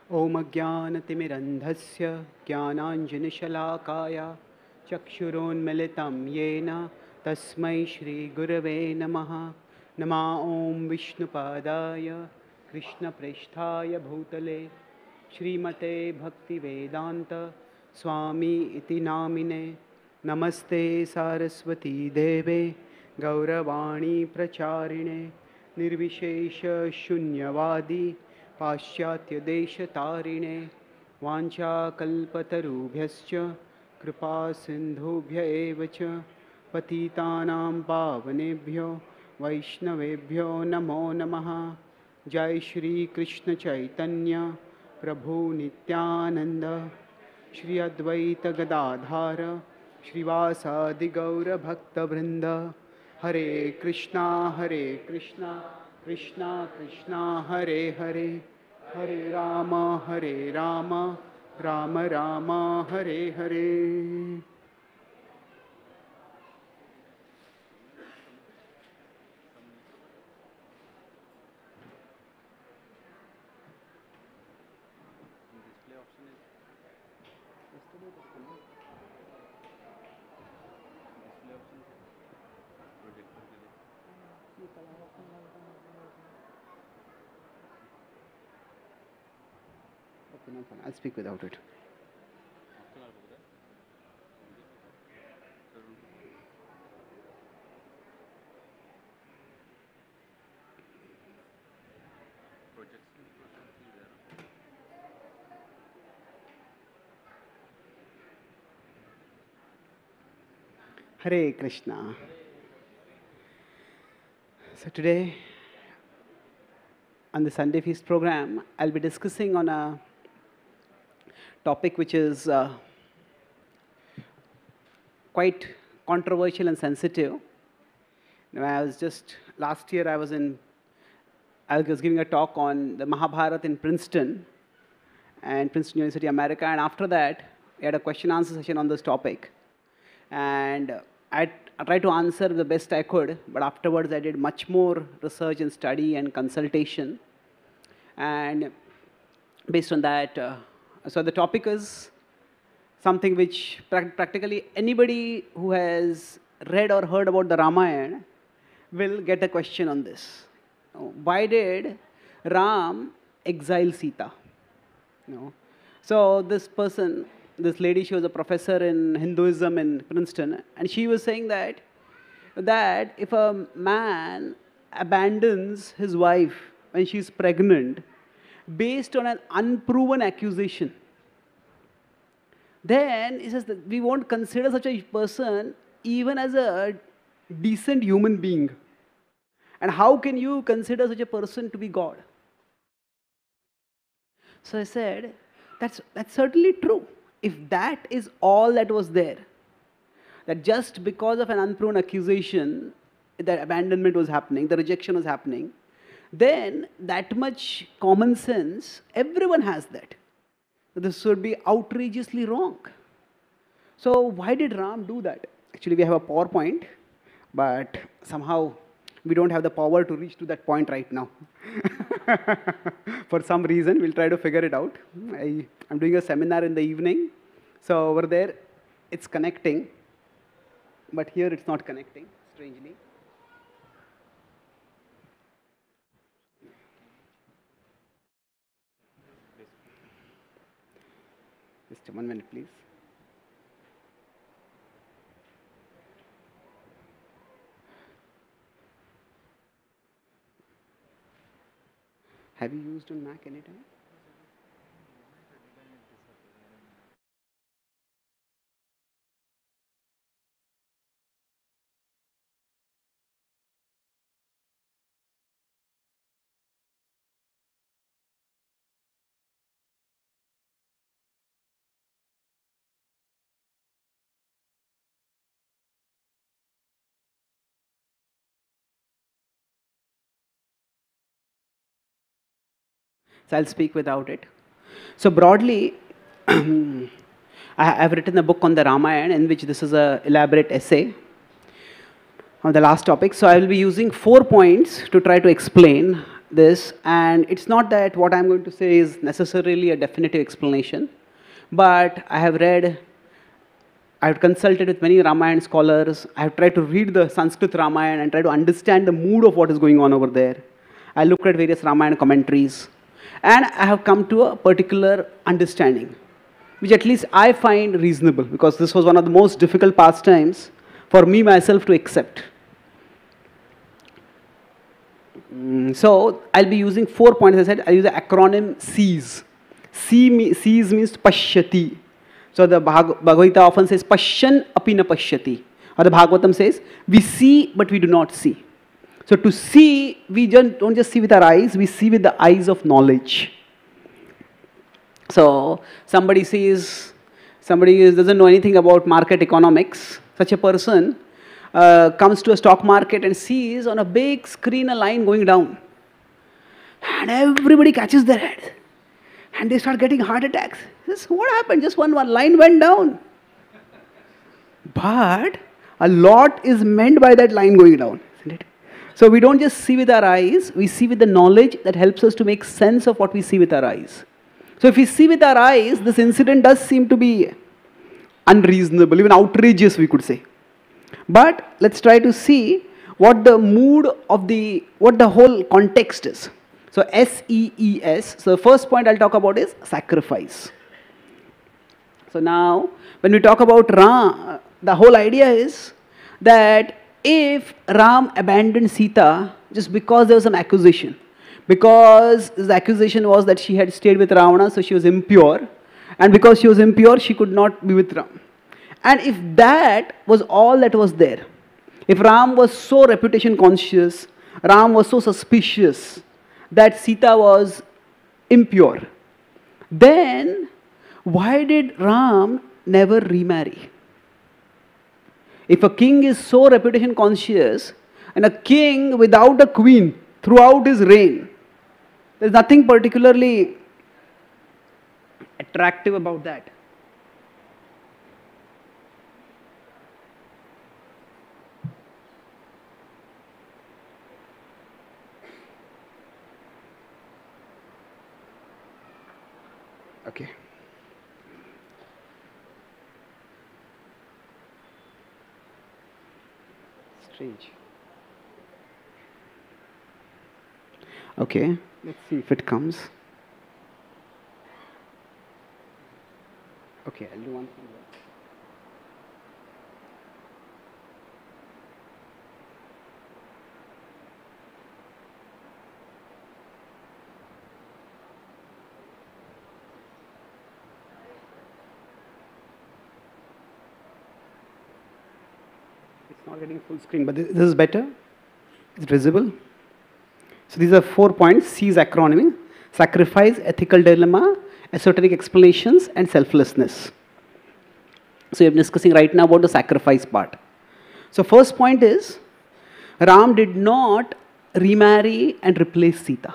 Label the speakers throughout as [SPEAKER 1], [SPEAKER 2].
[SPEAKER 1] Om Ajnanatimirandhasya Jnananjanashalakaya Chakshurunmilitam Yena Tasmai Shri Gurave Namaha. Nama Om Vishnupadaya Krishna Preshthaya Bhutale Shrimate Bhakti Vedanta Swami Iti Namine. Namaste Saraswati Deve Gauravani Pracharine Nirvishesha Shunyavadi Paschatya Desha Tarine Vancha Kalpatarubhyascha Kripa Sindhubhya Evacha Patitanam Pavanebhyo Vaishnavebhyo Namo Namaha. Jai Shri Krishna Chaitanya Prabhu Nityananda Shri Advaita Gadadhara Shrivasadi Gaura Bhakta Vrinda. Hare Krishna Krishna Krishna Hare Hare Hare Rama Rama Rama Hare Hare. I'll speak without it. Hare Krishna. So today, on the Sunday Feast program, I'll be discussing on a topic which is quite controversial and sensitive. Last year I was giving a talk on the Mahabharata in Princeton University, America, and after that, we had a question-answer session on this topic. And I tried to answer the best I could, but afterwards I did much more research and study and consultation. And based on that, so the topic is something which practically anybody who has read or heard about the Ramayana will get a question on this. Why did Ram exile Sita? So this lady, she was a professor in Hinduism in Princeton, and she was saying that if a man abandons his wife when she's pregnant based on an unproven accusation, then he says that we won't consider such a person even as a decent human being. And how can you consider such a person to be God? So I said, that's certainly true. If that is all that was there, that just because of an unproven accusation, the abandonment was happening, the rejection was happening, then that much common sense, everyone has that. This would be outrageously wrong. So why did Ram do that? Actually, we have a PowerPoint, but somehow we don't have the power to reach to that point right now. For some reason, we'll try to figure it out. I'm doing a seminar in the evening, so over there, it's connecting, but here it's not connecting, strangely. Just 1 minute, please. Have you used on Mac anytime? So I'll speak without it. So broadly, I have written a book on the Ramayana in which this is an elaborate essay on the last topic. So I will be using 4 points to try to explain this, and it's not that what I'm going to say is necessarily a definitive explanation, but I've consulted with many Ramayana scholars. I've tried to read the Sanskrit Ramayana and try to understand the mood of what is going on over there. I looked at various Ramayana commentaries, and I have come to a particular understanding, which at least I find reasonable, because this was one of the most difficult pastimes for me myself to accept. So I'll be using 4 points. As I said, I'll use the acronym SEES. SEES means Pashyati. So the Bhagavad-Gītā often says Pashyan api na pashyati. Or the Bhagavatam says, we see but we do not see. So to see, we don't just see with our eyes, we see with the eyes of knowledge. So somebody doesn't know anything about market economics. Such a person comes to a stock market and sees on a big screen a line going down. And everybody catches their head. And they start getting heart attacks. What happened? Just one line went down. But a lot is meant by that line going down, isn't it? So we don't just see with our eyes, we see with the knowledge that helps us to make sense of what we see with our eyes. So if we see with our eyes, this incident does seem to be unreasonable, even outrageous, we could say. But let's try to see what the mood of what the whole context is. So SEES. So the first point I'll talk about is sacrifice. So now, when we talk about Ram, the whole idea is that if Ram abandoned Sita just because there was some accusation, because the accusation was that she had stayed with Ravana, so she was impure, and because she was impure, she could not be with Ram. And if that was all that was there, if Ram was so reputation conscious, Ram was so suspicious that Sita was impure, then why did Ram never remarry? If a king is so reputation conscious, and a king without a queen throughout his reign, there's nothing particularly attractive about that. Okay. Strange. Okay, let's see if it comes. Okay, I'll do one thing. It's not getting full screen, but this is better. Is it visible? So these are 4 points. C is acronym: sacrifice, ethical dilemma, esoteric explanations, and selflessness. So we are discussing right now about the sacrifice part. So first point is, Ram did not remarry and replace Sita.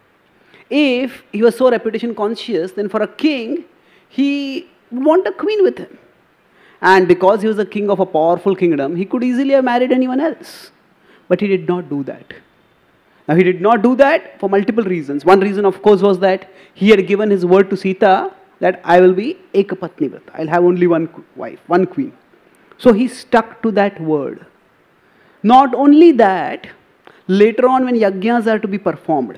[SPEAKER 1] If he was so reputation conscious, then for a king, he would want a queen with him. And because he was a king of a powerful kingdom, he could easily have married anyone else. But he did not do that. Now he did not do that for multiple reasons. One reason, of course, was that he had given his word to Sita that I will be ekapatni vrata. I'll have only one wife, one queen. So he stuck to that word. Not only that, later on when yajnas are to be performed,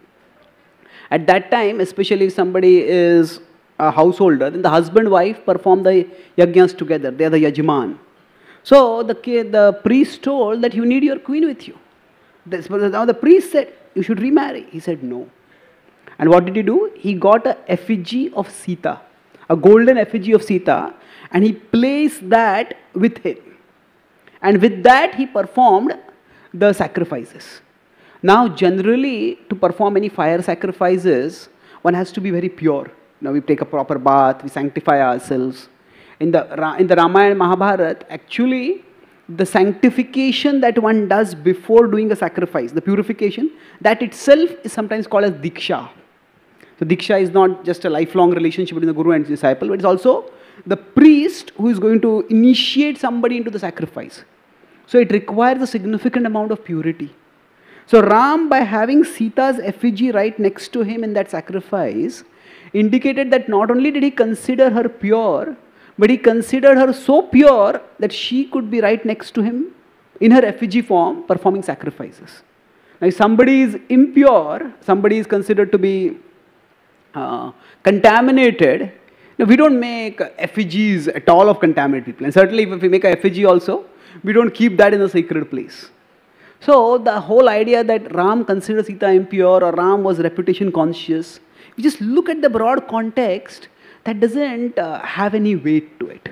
[SPEAKER 1] at that time, especially if somebody is a householder, then the husband and wife perform the yajnas together. They are the yajman. So the priest told that you need your queen with you. Now the priest said, you should remarry. He said no. And what did he do? He got an effigy of Sita, a golden effigy of Sita, and he placed that with him. And with that he performed the sacrifices. Now generally, to perform any fire sacrifices, one has to be very pure. Now we take a proper bath, we sanctify ourselves. In the Ramayana and Mahabharata, actually, the sanctification that one does before doing a sacrifice, the purification, that itself is sometimes called as Diksha. So Diksha is not just a lifelong relationship between the Guru and disciple, but it's also the priest who is going to initiate somebody into the sacrifice. So it requires a significant amount of purity. So Ram, by having Sita's effigy right next to him in that sacrifice, indicated that not only did he consider her pure, but he considered her so pure that she could be right next to him in her effigy form performing sacrifices. Now if somebody is impure, somebody is considered to be contaminated, we don't make effigies at all of contaminated people. And certainly if we make an effigy also, we don't keep that in a sacred place. So the whole idea that Ram considered Sita impure or Ram was reputation conscious, you just look at the broad context, that doesn't have any weight to it.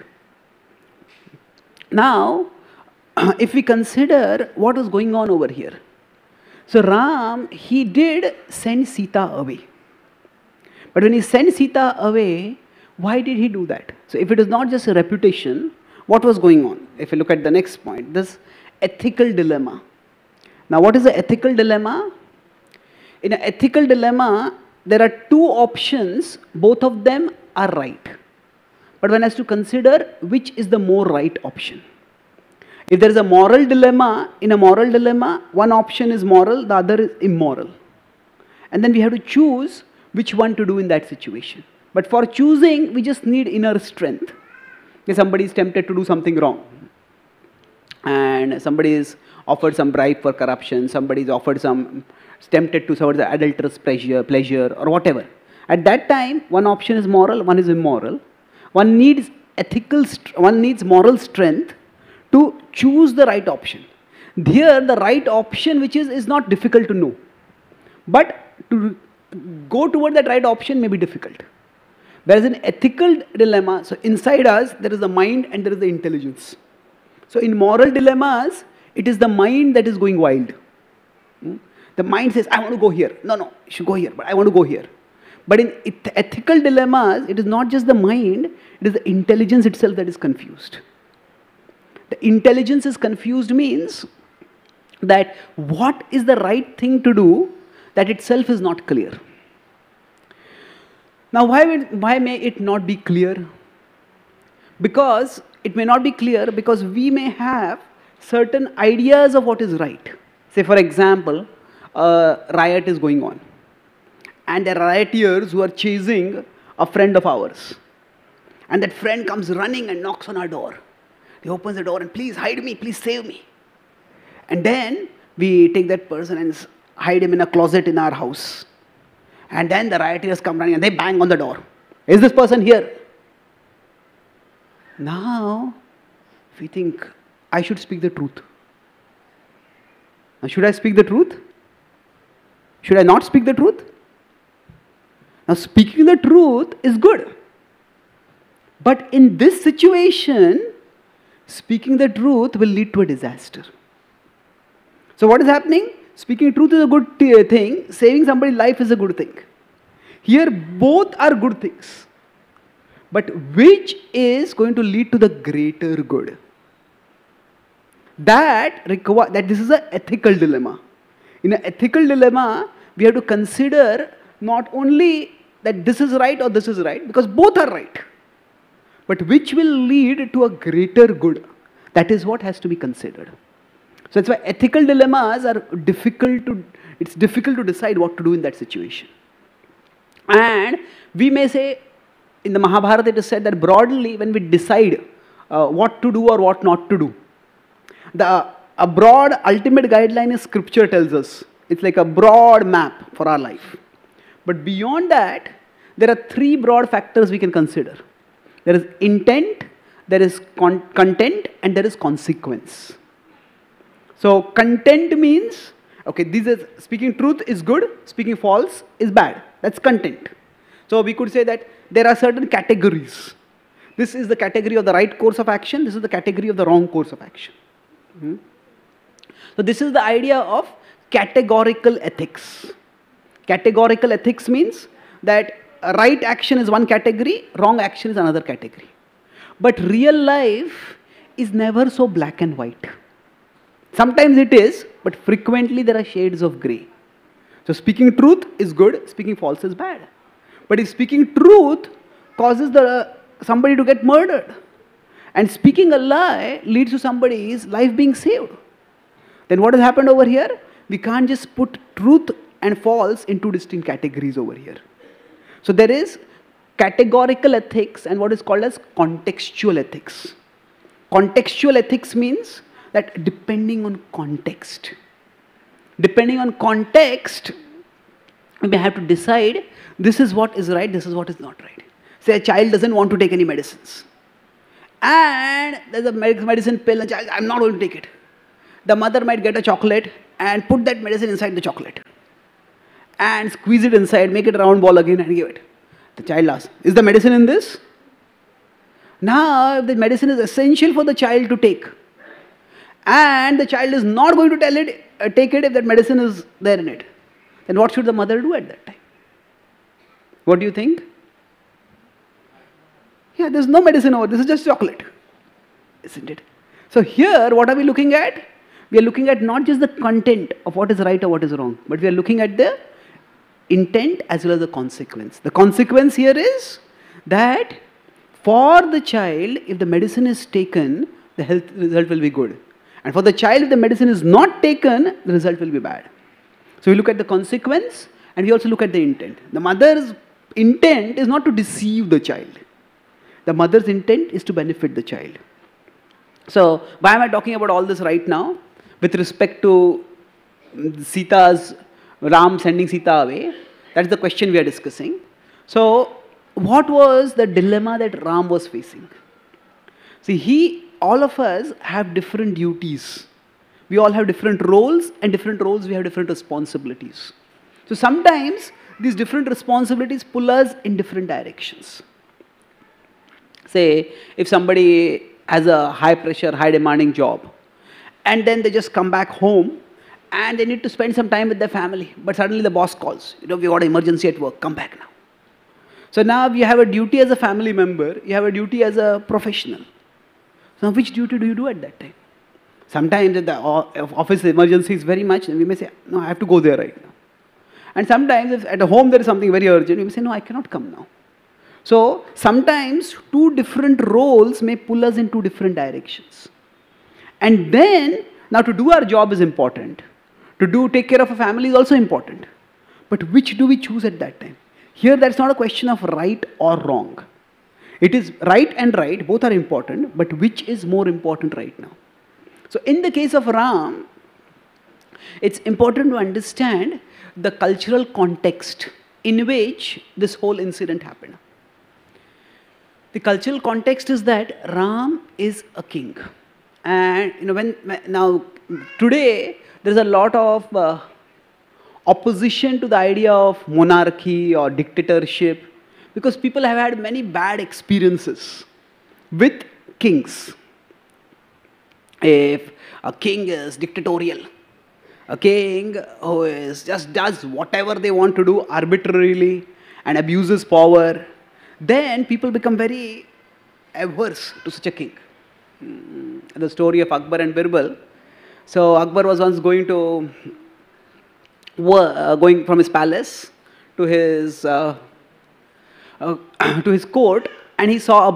[SPEAKER 1] Now, if we consider what was going on over here. So Ram, he did send Sita away. But when he sent Sita away, why did he do that? So if it is not just a reputation, what was going on? If you look at the next point, this ethical dilemma. Now what is the ethical dilemma? In an ethical dilemma, there are two options, both of them are right. But one has to consider which is the more right option. If there is a moral dilemma, in a moral dilemma, one option is moral, the other is immoral. And then we have to choose which one to do in that situation. But for choosing, we just need inner strength. If somebody is tempted to do something wrong, and somebody is offered some bribe for corruption, somebody is offered tempted to towards the adulterous pleasure or whatever. At that time, one option is moral, one is immoral. One needs moral strength to choose the right option. Here, the right option, which is not difficult to know. But to go toward that right option may be difficult. There is an ethical dilemma. So inside us, there is the mind and there is the intelligence. So in moral dilemmas, it is the mind that is going wild. The mind says, I want to go here. No, you should go here, but I want to go here. But in ethical dilemmas, it is not just the mind, it is the intelligence itself that is confused. The intelligence is confused means that what is the right thing to do, that itself is not clear. Now why may it not be clear? Because it may not be clear because we may have certain ideas of what is right. Say for example, a riot is going on. And there are rioters who are chasing a friend of ours. And that friend comes running and knocks on our door. He opens the door and please hide me, please save me. And then we take that person and hide him in a closet in our house. And then the rioters come running and they bang on the door. Is this person here? Now, we think, I should speak the truth. Now, should I speak the truth? Should I not speak the truth? Now, speaking the truth is good. But in this situation, speaking the truth will lead to a disaster. So what is happening? Speaking truth is a good thing. Saving somebody's life is a good thing. Here, both are good things. But which is going to lead to the greater good? That this is an ethical dilemma. In an ethical dilemma, we have to consider not only that this is right or this is right, because both are right. But which will lead to a greater good? That is what has to be considered. So that's why ethical dilemmas are difficult to decide what to do in that situation. And we may say, in the Mahabharata it is said that broadly when we decide what to do or what not to do, a broad ultimate guideline is scripture tells us. It's like a broad map for our life. But beyond that, there are three broad factors we can consider. There is intent, there is content, and there is consequence. So content means, okay, speaking truth is good, speaking false is bad. That's content. So we could say that there are certain categories. This is the category of the right course of action, this is the category of the wrong course of action. So this is the idea of categorical ethics. Categorical ethics means that right action is one category, wrong action is another category. But real life is never so black and white. Sometimes it is, but frequently there are shades of grey. So speaking truth is good, speaking false is bad. But if speaking truth causes somebody to get murdered, and speaking a lie leads to somebody's life being saved, then what has happened over here? we can't just put truth and false in two distinct categories over here. So there is categorical ethics and what is called as contextual ethics. Contextual ethics means that depending on context, we may have to decide this is what is right, this is what is not right. Say a child doesn't want to take any medicines. And there's a medicine pill, and child, I'm not going to take it. The mother might get a chocolate and put that medicine inside the chocolate. And squeeze it inside, make it a round ball again and give it. The child asks, is the medicine in this? Now, if the medicine is essential for the child to take, and the child is not going to take it if that medicine is there in it, then what should the mother do at that time? What do you think? Yeah, there's no medicine over, this is just chocolate. Isn't it? So here, what are we looking at? We are looking at not just the content of what is right or what is wrong, but we are looking at the intent as well as the consequence. The consequence here is that for the child, if the medicine is taken, the health result will be good. And for the child, if the medicine is not taken, the result will be bad. So we look at the consequence and we also look at the intent. The mother's intent is not to deceive the child. The mother's intent is to benefit the child. So why am I talking about all this right now? With respect to Ram sending Sita away, that's the question we are discussing. So what was the dilemma that Ram was facing? See, all of us have different duties. We all have different roles, and different roles we have different responsibilities. So sometimes these different responsibilities pull us in different directions. Say, if somebody has a high pressure, high demanding job, and then they just come back home and they need to spend some time with their family, but suddenly the boss calls, we got an emergency at work, come back now. So now you have a duty as a family member, you have a duty as a professional. So which duty do you do at that time? Sometimes if the office emergency is very much, then we may say, no, I have to go there right now. And sometimes if at home there is something very urgent, we may say, no, I cannot come now. So sometimes two different roles may pull us in two different directions. And then, now to do our job is important. To take care of a family is also important. But which do we choose at that time? Here that's not a question of right or wrong. It is right and right, both are important, but which is more important right now? So in the case of Ram, it's important to understand the cultural context in which this whole incident happened. The cultural context is that Ram is a king. And now today there's a lot of opposition to the idea of monarchy or dictatorship because people have had many bad experiences with kings. If a king is dictatorial, a king who just does whatever they want to do arbitrarily and abuses power, then people become very averse to such a king. The story of Akbar and Birbal. So Akbar was once going from his palace to his court, and he saw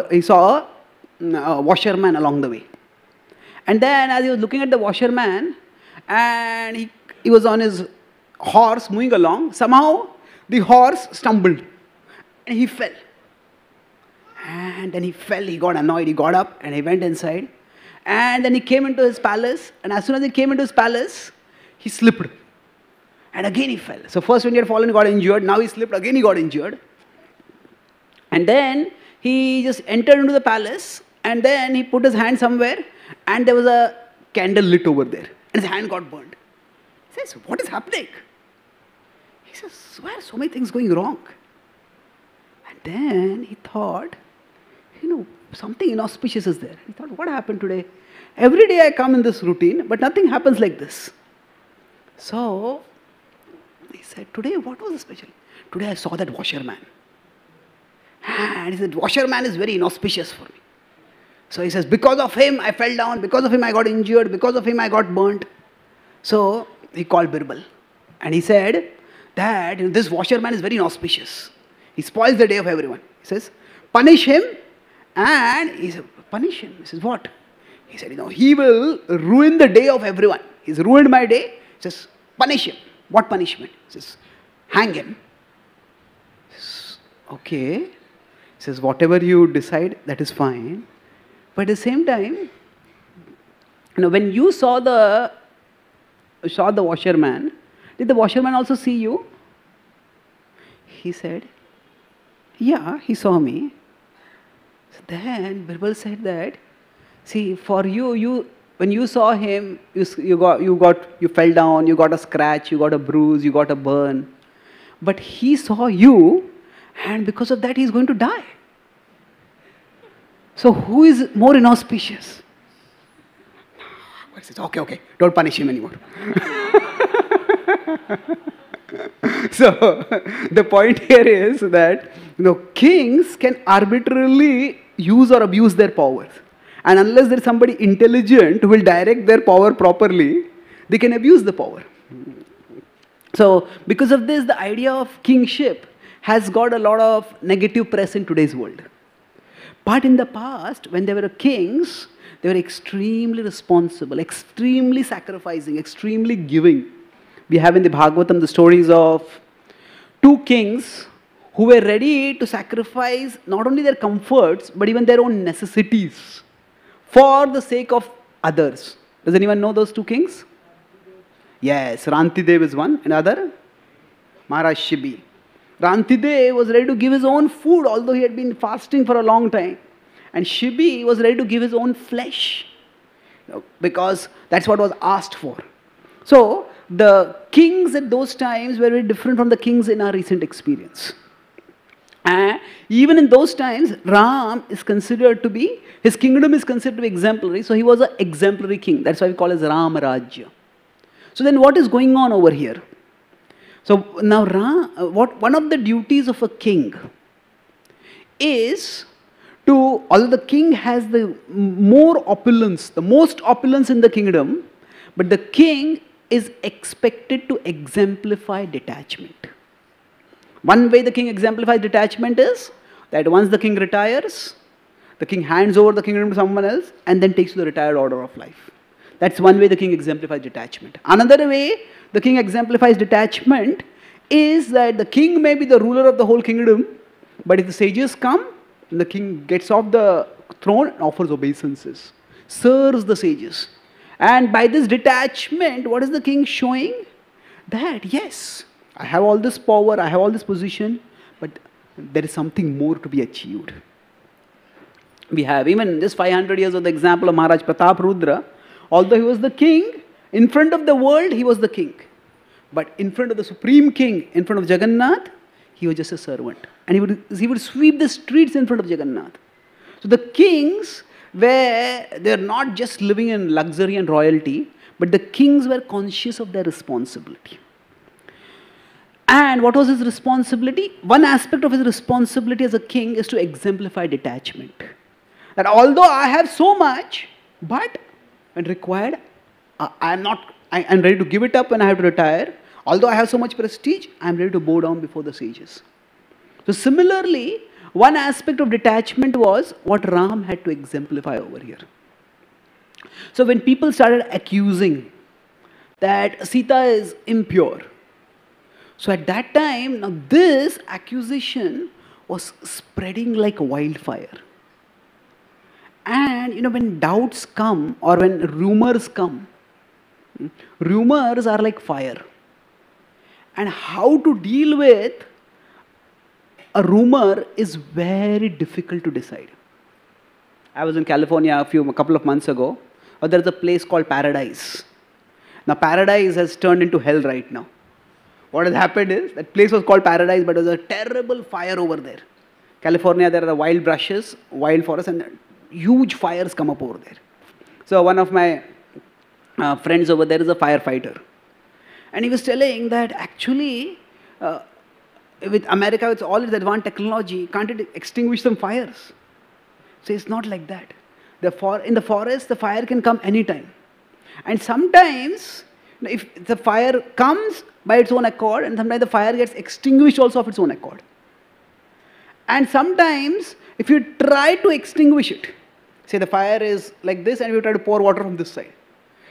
[SPEAKER 1] a washerman along the way. And then as he was looking at the washerman, and he was on his horse moving along, somehow the horse stumbled and he fell. And then he fell, he got annoyed, he got up and he went inside. And then he came into his palace, and as soon as he came into his palace, he slipped. And again he fell. So first when he had fallen, he got injured, now he slipped, again he got injured. And then he just entered into the palace, and then he put his hand somewhere, and there was a candle lit over there, and his hand got burned. He says, what is happening? He says, why are so many things going wrong? And then he thought, something inauspicious is there. He thought, what happened today? Every day I come in this routine, but nothing happens like this. So he said, today what was special? Today I saw that washerman. And he said, washerman is very inauspicious for me. So he says, because of him I fell down, because of him I got injured, because of him I got burnt. So he called Birbal. And he said that this washerman is very inauspicious. He spoils the day of everyone. He says, punish him. And he said, punish him. He says, what? He said, he will ruin the day of everyone. He's ruined my day. He says, punish him. What punishment? He says, hang him. He says, okay. He says, whatever you decide, that is fine. But at the same time, when you saw the washerman, did the washerman also see you? He said, yeah, he saw me. So then Birbal said that, see, for you, when you saw him, you fell down, you got a scratch, you got a bruise, you got a burn. But he saw you, and because of that, he is going to die. So who is more inauspicious? Okay, don't punish him anymore. So the point here is that kings can arbitrarily use or abuse their powers. And unless there is somebody intelligent who will direct their power properly, they can abuse the power. So because of this, the idea of kingship has got a lot of negative press in today's world. But in the past, when there were kings, they were extremely responsible, extremely sacrificing, extremely giving. We have in the Bhagavatam the stories of two kings who were ready to sacrifice not only their comforts, but even their own necessities for the sake of others. Does anyone know those two kings? Yes, Rantidev is one. Another? Maharaj Shibi. Rantidev was ready to give his own food, although he had been fasting for a long time. And Shibi was ready to give his own flesh, because that's what was asked for. So, the kings at those times were very different from the kings in our recent experience. And even in those times, Ram is considered to be, his kingdom is considered to be exemplary, so he was an exemplary king. That's why we call it Ram Rajya. So then what is going on over here? So now one of the duties of a king is to, although the king has the more opulence, the most opulence in the kingdom, but the king is expected to exemplify detachment. One way the king exemplifies detachment is that once the king retires, the king hands over the kingdom to someone else and then takes to the retired order of life. That's one way the king exemplifies detachment. Another way the king exemplifies detachment is that the king may be the ruler of the whole kingdom, but if the sages come, the king gets off the throne and offers obeisances, serves the sages. And by this detachment, what is the king showing? That yes, I have all this power, I have all this position, but there is something more to be achieved. We have even this 500 years of the example of Maharaj Pratap Rudra. Although he was the king, in front of the world, he was the king. But in front of the supreme king, in front of Jagannath, he was just a servant. And he would sweep the streets in front of Jagannath. So the kings they're not just living in luxury and royalty, but the kings were conscious of their responsibility. And what was his responsibility? One aspect of his responsibility as a king is to exemplify detachment. That although I have so much, but when required, I'm ready to give it up when I have to retire. Although I have so much prestige, I'm ready to bow down before the sages. So similarly, one aspect of detachment was what Ram had to exemplify over here. So when people started accusing that Sita is impure, so at that time, now this accusation was spreading like wildfire. And when doubts come or when rumors come, rumors are like fire. And how to deal with a rumor is very difficult to decide. I was in California a couple of months ago. There's a place called Paradise. Now Paradise has turned into hell right now. What has happened is, that place was called Paradise, but there was a terrible fire over there. California, there are the wild brushes, wild forests, and huge fires come up over there. So one of my friends over there is a firefighter. And he was telling that actually, with America, with all its advanced technology, can't it extinguish some fires? So it's not like that. In the forest, the fire can come anytime. And sometimes, if the fire comes by its own accord, and sometimes the fire gets extinguished also of its own accord. And sometimes, if you try to extinguish it, say the fire is like this and you try to pour water from this side.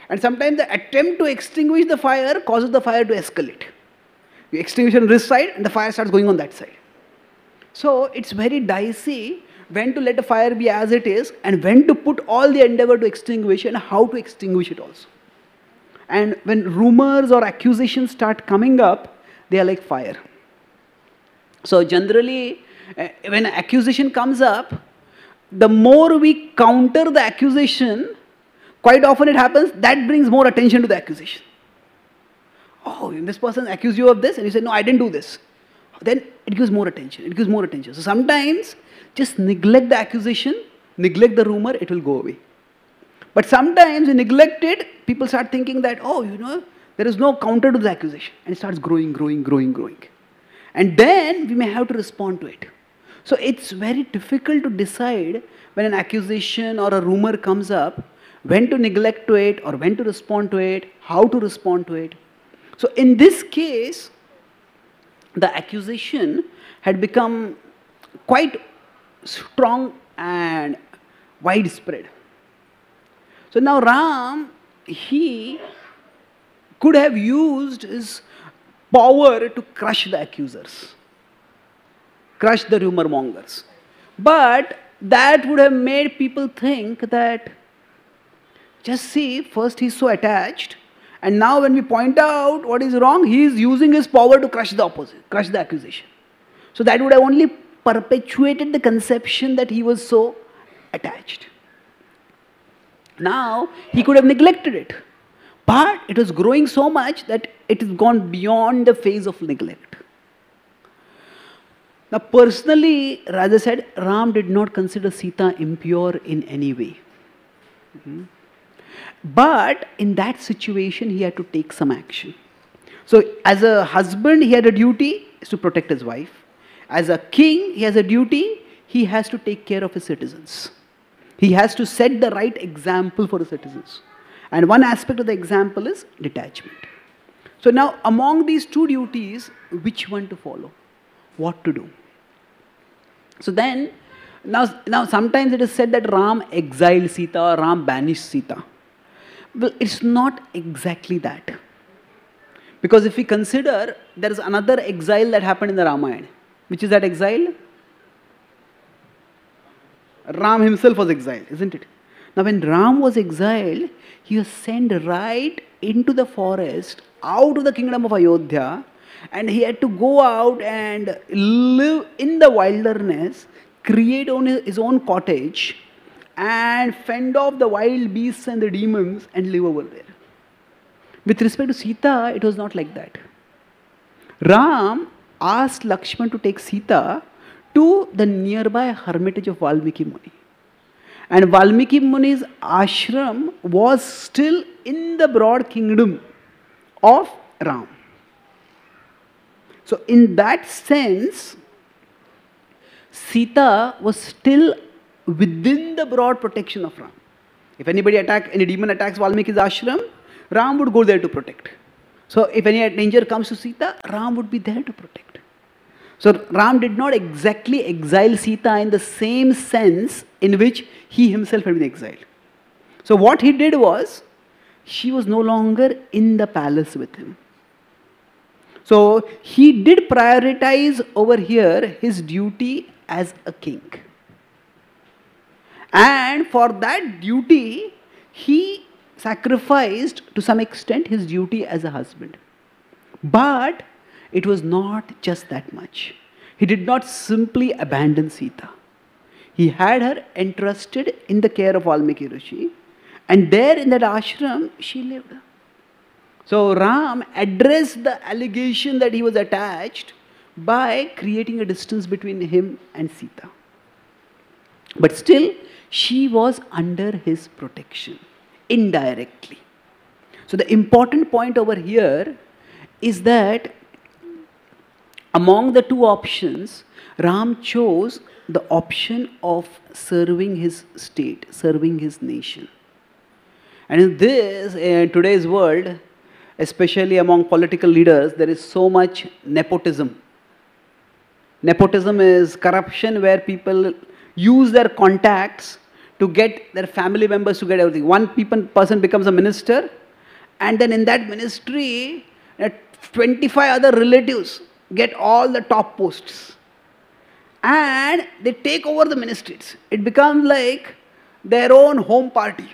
[SPEAKER 1] And sometimes the attempt to extinguish the fire causes the fire to escalate. You extinguish on this side and the fire starts going on that side. So it's very dicey when to let the fire be as it is and when to put all the endeavor to extinguish and how to extinguish it also. And when rumors or accusations start coming up, they are like fire. So generally, when an accusation comes up, the more we counter the accusation, quite often it happens, that brings more attention to the accusation. Oh, this person accused you of this, and you say, no, I didn't do this. Then it gives more attention, it gives more attention. So sometimes, just neglect the accusation, neglect the rumor, it will go away. But sometimes you neglect it, people start thinking that, oh, there is no counter to the accusation. And it starts growing. And then we may have to respond to it. So it's very difficult to decide when an accusation or a rumor comes up, when to neglect to it or when to respond to it, how to respond to it. So in this case, the accusation had become quite strong and widespread. So now Ram, he could have used his power to crush the accusers, crush the rumor mongers. But that would have made people think that, just see, first he's so attached, and now when we point out what is wrong, he is using his power to crush the opposite, crush the accusation. So that would have only perpetuated the conception that he was so attached. Now, he could have neglected it. But it was growing so much that it has gone beyond the phase of neglect. Now, personally, Raja said, Ram did not consider Sita impure in any way. But in that situation, he had to take some action. So, as a husband, he had a duty to protect his wife. As a king, he has a duty, he has to take care of his citizens. He has to set the right example for the citizens. And one aspect of the example is detachment. So now, among these two duties, which one to follow? What to do? So then, now sometimes it is said that Ram exiled Sita or Ram banished Sita. Well, it's not exactly that. Because if we consider, there is another exile that happened in the Ramayana. Which is that exile? Ram himself was exiled, isn't it? Now when Ram was exiled, he was sent right into the forest, out of the kingdom of Ayodhya, and he had to go out and live in the wilderness, create his own cottage, and fend off the wild beasts and the demons and live over there. With respect to Sita, it was not like that. Ram asked Lakshman to take Sita to the nearby hermitage of Valmiki Muni. And Valmiki Muni's ashram was still in the broad kingdom of Ram. So in that sense, Sita was still within the broad protection of Ram. If any demon attacks Valmiki's ashram, Ram would go there to protect. So if any danger comes to Sita, Ram would be there to protect. So Ram did not exactly exile Sita in the same sense in which he himself had been exiled. So what he did was, she was no longer in the palace with him. So he did prioritize over here his duty as a king. And for that duty, he sacrificed to some extent his duty as a husband. But it was not just that much. He did not simply abandon Sita. He had her entrusted in the care of Valmiki Rishi, and there in that ashram, she lived. So Ram addressed the allegation that he was attached by creating a distance between him and Sita. But still, she was under his protection, indirectly. So the important point over here is that among the two options, Ram chose the option of serving his state, serving his nation. And in today's world, especially among political leaders, there is so much nepotism. Nepotism is corruption where people use their contacts to get their family members to get everything. One person becomes a minister, and then in that ministry, 25 other relatives get all the top posts. And they take over the ministries. It becomes like their own home party.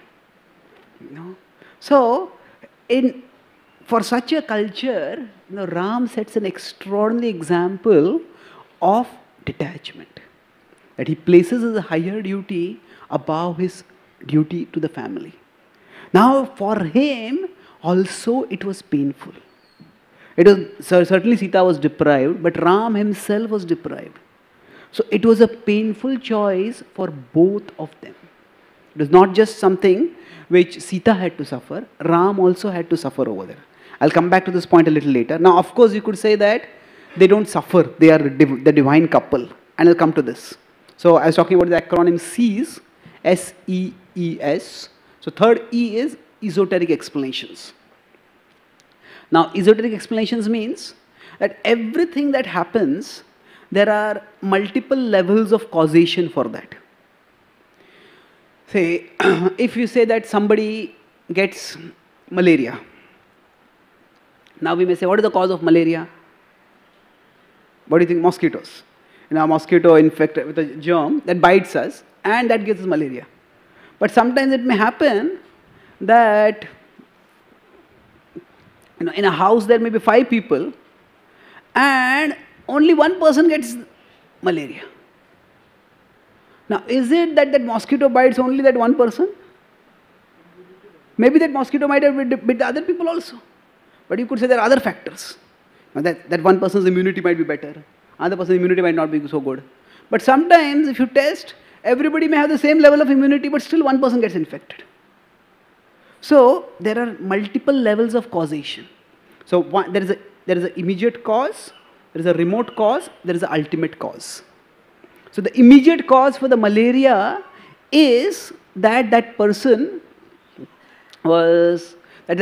[SPEAKER 1] So, for such a culture, Ram sets an extraordinary example of detachment. That he places his higher duty above his duty to the family. Now, for him, also it was painful. Certainly Sita was deprived, but Ram himself was deprived. So it was a painful choice for both of them. It was not just something which Sita had to suffer, Ram also had to suffer over there. I'll come back to this point a little later. Now, of course, you could say that they don't suffer, they are the divine couple. And I'll come to this. So I was talking about the acronym SEES, S-E-E-S. So third E is esoteric explanations. Now, esoteric explanations means that everything that happens, there are multiple levels of causation for that. Say, if you say that somebody gets malaria, now we may say, what is the cause of malaria? What do you think? Mosquitoes. A mosquito infected with a germ that bites us and that gives us malaria. But sometimes it may happen that in a house there may be 5 people and only one person gets malaria. Now, is it that mosquito bites only that one person? Maybe that mosquito might have bit the other people also. But you could say there are other factors. That one person's immunity might be better. Another person's immunity might not be so good. But sometimes if you test, everybody may have the same level of immunity, but still one person gets infected. So there are multiple levels of causation. So there is an immediate cause, there is a remote cause, there is an ultimate cause. So the immediate cause for the malaria is that person was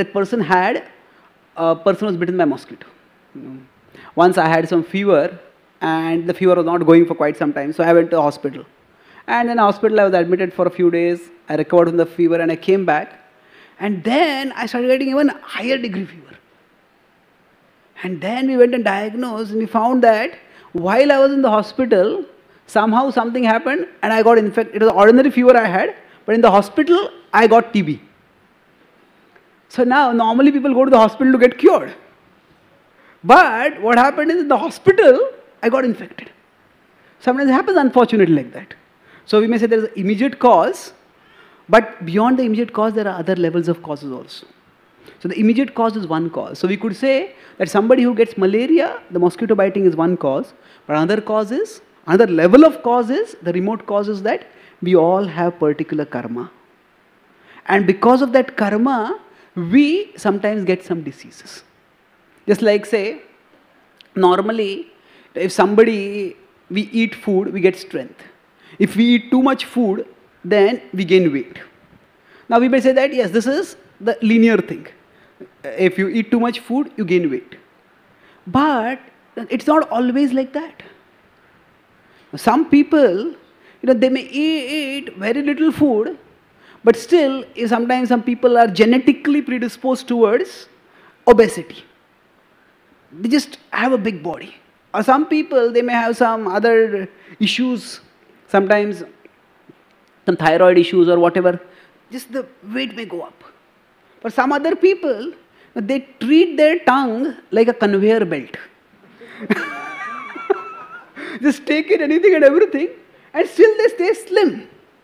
[SPEAKER 1] bitten by a mosquito. Once I had some fever and the fever was not going for quite some time, so I went to the hospital. And in the hospital I was admitted for a few days, I recovered from the fever and I came back. And then I started getting even higher degree fever. And then we went and diagnosed and we found that while I was in the hospital, somehow something happened and I got infected. It was ordinary fever I had, but in the hospital I got TB. So now normally people go to the hospital to get cured. But what happened is in the hospital, I got infected. Sometimes it happens unfortunately like that. So we may say there is an immediate cause, but beyond the immediate cause, there are other levels of causes also. So the immediate cause is one cause. So we could say that somebody who gets malaria, the mosquito biting is one cause, but another level of cause is, the remote cause is that we all have particular karma. And because of that karma, we sometimes get some diseases. Just like say, normally, if we eat food, we get strength. If we eat too much food, then we gain weight. Now we may say that, yes, this is the linear thing. If you eat too much food, you gain weight. But it's not always like that. Some people, they may eat very little food, but still, sometimes some people are genetically predisposed towards obesity. They just have a big body. Or some people, they may have some other issues, sometimes some thyroid issues or whatever. Just the weight may go up. For some other people, they treat their tongue like a conveyor belt. Just take in anything and everything, and still they stay slim.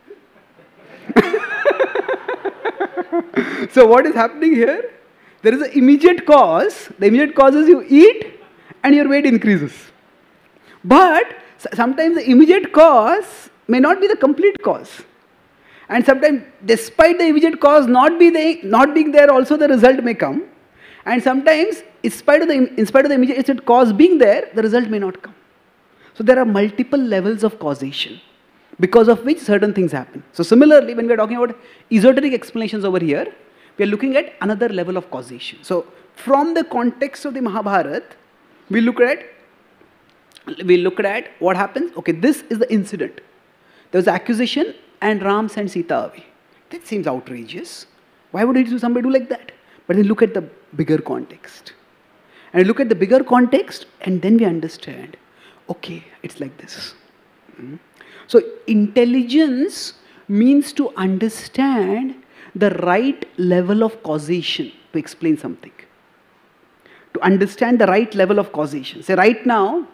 [SPEAKER 1] So what is happening here? There is an immediate cause. The immediate cause is you eat and your weight increases. But sometimes the immediate cause may not be the complete cause. And sometimes despite the immediate cause not being there, also the result may come. And sometimes in spite of the immediate cause being there, the result may not come. So there are multiple levels of causation, because of which certain things happen. So similarly, when we are talking about esoteric explanations over here, we are looking at another level of causation. So from the context of the Mahabharata, we look at what happens. Okay, this is the incident. There was an accusation and Ram sent Sita away. That seems outrageous. Why would somebody do like that? But then look at the bigger context. And look at the bigger context, and then we understand, okay, it's like this. So intelligence means to understand the right level of causation to explain something. To understand the right level of causation. Say right now,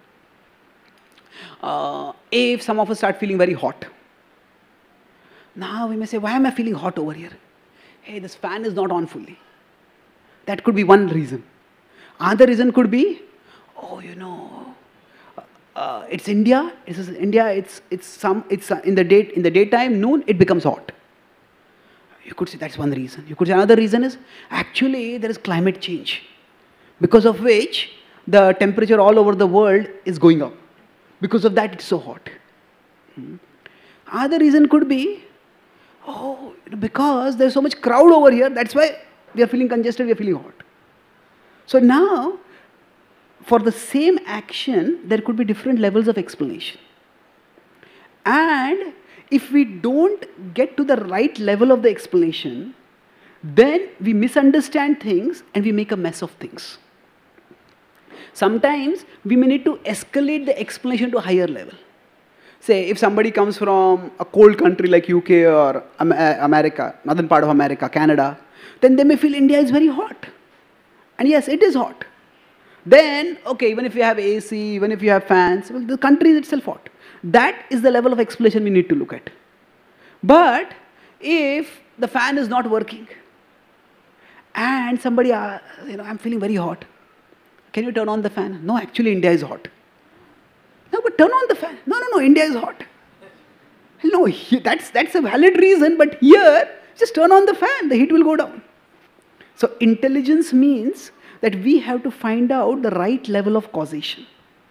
[SPEAKER 1] if some of us start feeling very hot, now we may say, why am I feeling hot over here? Hey, this fan is not on fully. That could be one reason. Another reason could be, oh, you know, it's India. It's in the daytime, noon, it becomes hot. You could say that's one reason. You could say another reason is actually there is climate change, because of which the temperature all over the world is going up. Because of that, it's so hot. Other reason could be, oh, because there's so much crowd over here, that's why we are feeling congested, we are feeling hot. So now, for the same action, there could be different levels of explanation. And if we don't get to the right level of the explanation, then we misunderstand things and we make a mess of things. Sometimes we may need to escalate the explanation to a higher level. Say, if somebody comes from a cold country like UK or America, northern part of America, Canada, then they may feel India is very hot. And yes, it is hot. Then, okay, even if you have AC, even if you have fans, well, the country is itself hot. That is the level of explanation we need to look at. But if the fan is not working and somebody, I'm feeling very hot. Can you turn on the fan? No, actually India is hot. No, but turn on the fan. No, India is hot. No, that's a valid reason, but here, just turn on the fan, the heat will go down. So intelligence means that we have to find out the right level of causation.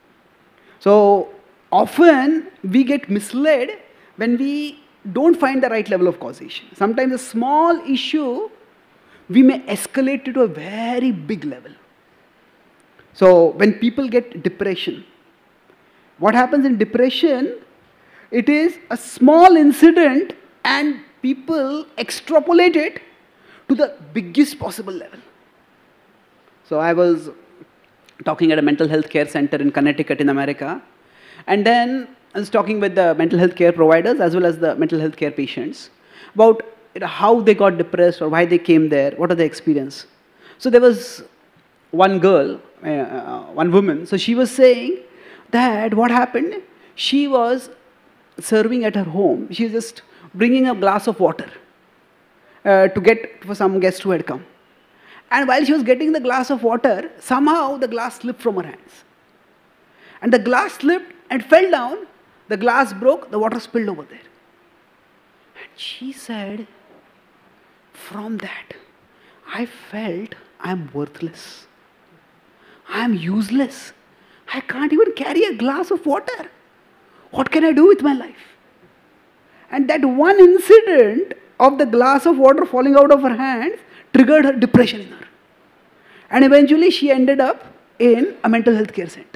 [SPEAKER 1] So often we get misled when we don't find the right level of causation. Sometimes a small issue, we may escalate it to a very big level. So when people get depression, what happens in depression, it is a small incident and people extrapolate it to the biggest possible level. So I was talking at a mental health care center in Connecticut in America, and then I was talking with the mental health care providers as well as the mental health care patients about how they got depressed or why they came there, what are their experience. So there was one girl, one woman, so she was saying that what happened, she was serving at her home, she was just bringing a glass of water to get for some guest who had come. And while she was getting the glass of water, somehow the glass slipped from her hands. And the glass slipped and fell down, the glass broke, the water spilled over there. And she said, from that, I felt I am worthless. I am useless. I can't even carry a glass of water. What can I do with my life? And that one incident of the glass of water falling out of her hands triggered her depression in her. And eventually she ended up in a mental health care center.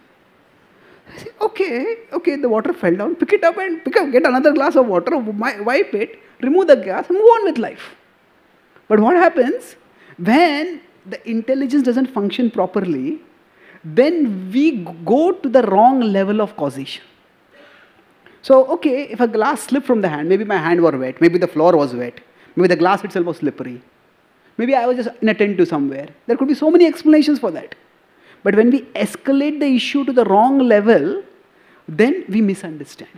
[SPEAKER 1] I said, okay, the water fell down, pick it up and get another glass of water, wipe it, remove the gas, and move on with life. But what happens when the intelligence doesn't function properly, then we go to the wrong level of causation. So, okay, if a glass slipped from the hand, maybe my hand was wet, maybe the floor was wet, maybe the glass itself was slippery, maybe I was just inattentive somewhere. There could be so many explanations for that. But when we escalate the issue to the wrong level, then we misunderstand.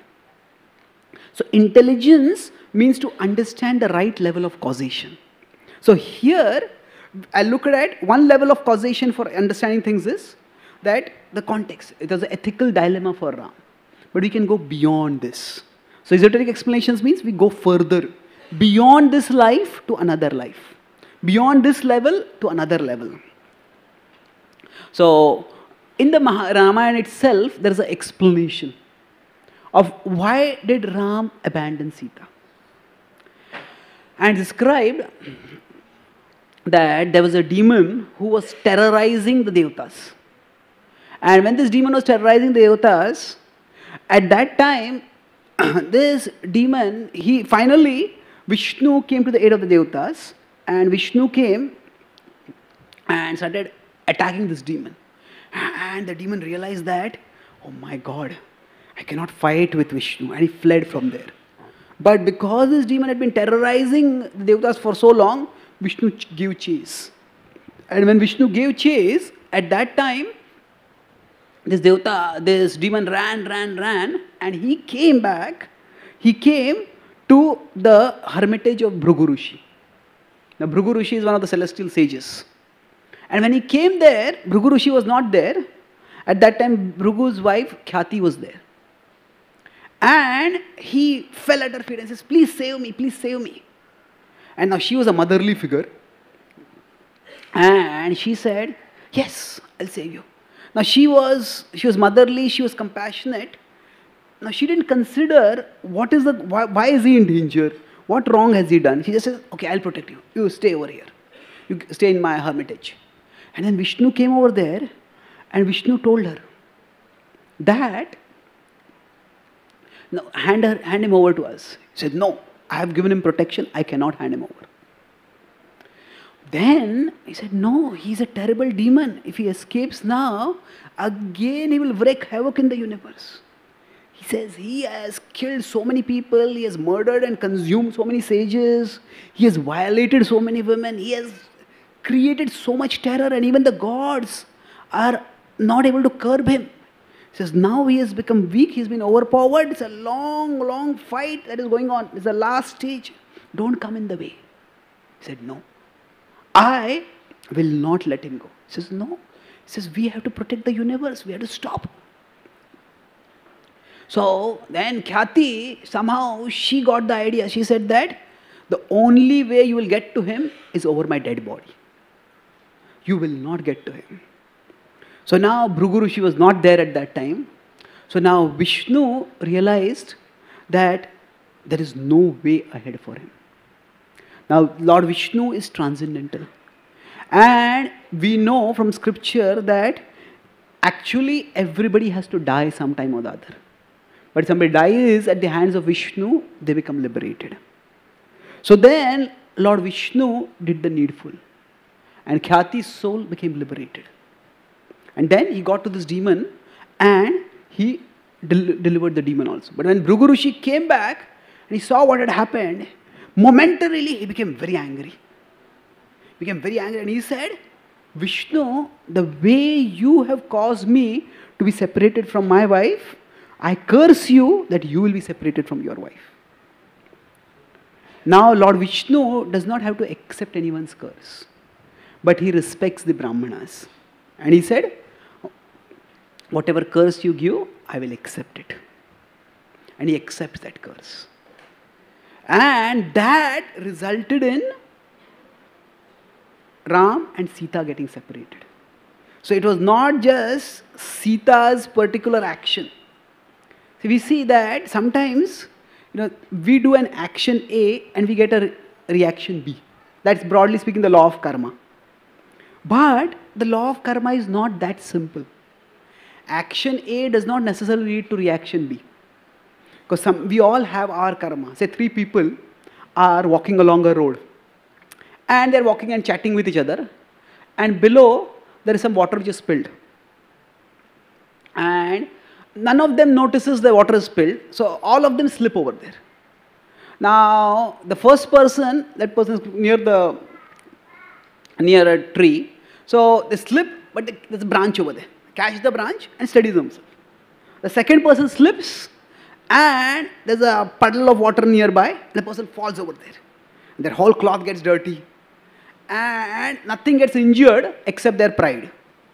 [SPEAKER 1] So intelligence means to understand the right level of causation. So here, I look at one level of causation for understanding things is that the context. It was an ethical dilemma for Ram. But we can go beyond this. So esoteric explanations means we go further. Beyond this life to another life. Beyond this level to another level. So in the Ramayana itself, there is an explanation of why did Ram abandon Sita. And described that there was a demon who was terrorizing the Devatas. And when this demon was terrorizing the Devatas, at that time, this demon, finally, Vishnu came to the aid of the Devatas, and Vishnu came and started attacking this demon. And the demon realized that, oh my God, I cannot fight with Vishnu, and he fled from there. But because this demon had been terrorizing the Devatas for so long, Vishnu gave chase. And when Vishnu gave chase, at that time, this demon ran, and he came back. He came to the hermitage of Bhrigu Rishi. Now, Bhrigu Rishi is one of the celestial sages. And when he came there, Bhrigu Rishi was not there. At that time, Bhrigu's wife, Khyati, was there. And he fell at her feet and says, please save me, please save me. And now she was a motherly figure. And she said, yes, I'll save you. Now she was motherly, she was compassionate. Now she didn't consider why is he in danger? What wrong has he done? She just says, okay, I'll protect you. You stay over here. You stay in my hermitage. And then Vishnu came over there, and Vishnu told her that, no, hand him over to us. He said, no, I have given him protection, I cannot hand him over. Then he said, no, he's a terrible demon. If he escapes now, again he will wreak havoc in the universe. He says he has killed so many people, he has murdered and consumed so many sages, he has violated so many women, he has created so much terror, and even the gods are not able to curb him. He says now he has become weak, he has been overpowered, it's a long, long fight that is going on, it's the last stage. Don't come in the way. He said, no, I will not let him go. He says, no. He says, we have to protect the universe, we have to stop. So then Khyati, somehow she got the idea. She said that the only way you will get to him is over my dead body. You will not get to him. So now Bhrigu Rishi was not there at that time. So now Vishnu realized that there is no way ahead for him. Now Lord Vishnu is transcendental. And we know from scripture that actually everybody has to die sometime or the other. But if somebody dies at the hands of Vishnu, they become liberated. So then Lord Vishnu did the needful. And Khyati's soul became liberated. And then he got to this demon and he delivered the demon also. But when Bhrigu Rishi came back and he saw what had happened, momentarily he became very angry. He became very angry and he said, Vishnu, the way you have caused me to be separated from my wife, I curse you that you will be separated from your wife. Now Lord Vishnu does not have to accept anyone's curse, but he respects the Brahmanas. And he said, whatever curse you give, I will accept it. And he accepts that curse. And that resulted in Ram and Sita getting separated. So it was not just Sita's particular action. So we see that sometimes, we do an action A and we get a reaction B. That's broadly speaking the law of karma. But the law of karma is not that simple. Action A does not necessarily lead to reaction B. Because we all have our karma. Say 3 people are walking along a road. And they're walking and chatting with each other. And below, there is some water which is spilled. And none of them notices the water is spilled. So all of them slip over there. Now, the first person, that person is near a tree. So they slip, but there's a branch over there. Catch the branch and steady themselves. The second person slips and there's a puddle of water nearby and the person falls over there. And their whole cloth gets dirty. And nothing gets injured except their pride.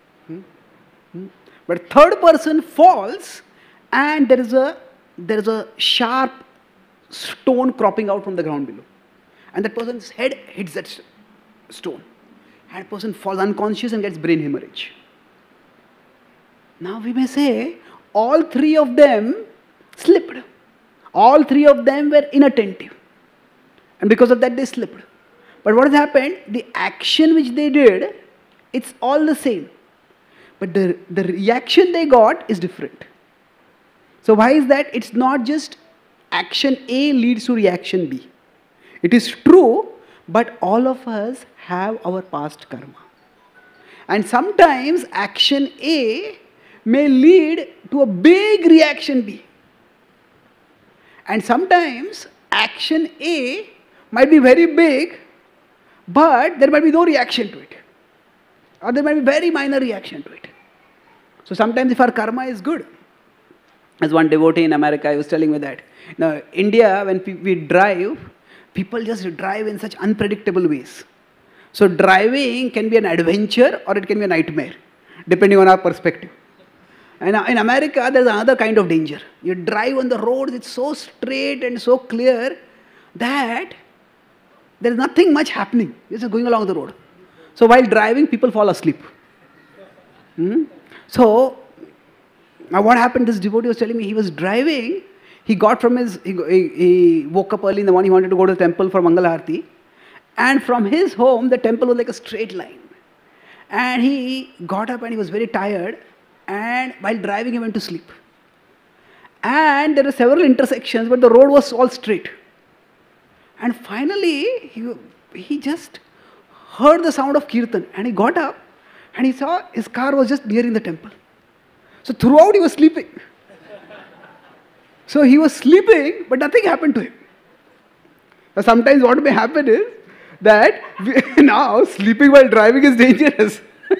[SPEAKER 1] But third person falls and there is a sharp stone cropping out from the ground below. And that person's head hits that stone. And the person falls unconscious and gets brain hemorrhage. Now we may say, all 3 of them slipped. All 3 of them were inattentive. And because of that they slipped. But what has happened? The action which they did, it's all the same. But the reaction they got is different. So why is that? It's not just action A leads to reaction B. It is true, but all of us have our past karma. And sometimes action A may lead to a big reaction B. And sometimes action A might be very big, but there might be no reaction to it. Or there might be very minor reaction to it. So sometimes if our karma is good, as one devotee in America was telling me that, now India, when we drive, people just drive in such unpredictable ways. So driving can be an adventure or it can be a nightmare, depending on our perspective. And in America, there's another kind of danger. You drive on the roads, it's so straight and so clear that there's nothing much happening. You're just going along the road. So while driving, people fall asleep. So, now what happened, this devotee was telling me, he was driving, he got from his, he woke up early in the morning, he wanted to go to the temple for Mangal Aarti. And from his home, the temple was like a straight line. And he got up and he was very tired. And while driving, he went to sleep. And there were several intersections, but the road was all straight. And finally, he just heard the sound of kirtan. And he got up and he saw his car was just nearing the temple. So throughout, he was sleeping. So he was sleeping, but nothing happened to him. Now, sometimes what may happen is that now sleeping while driving is dangerous.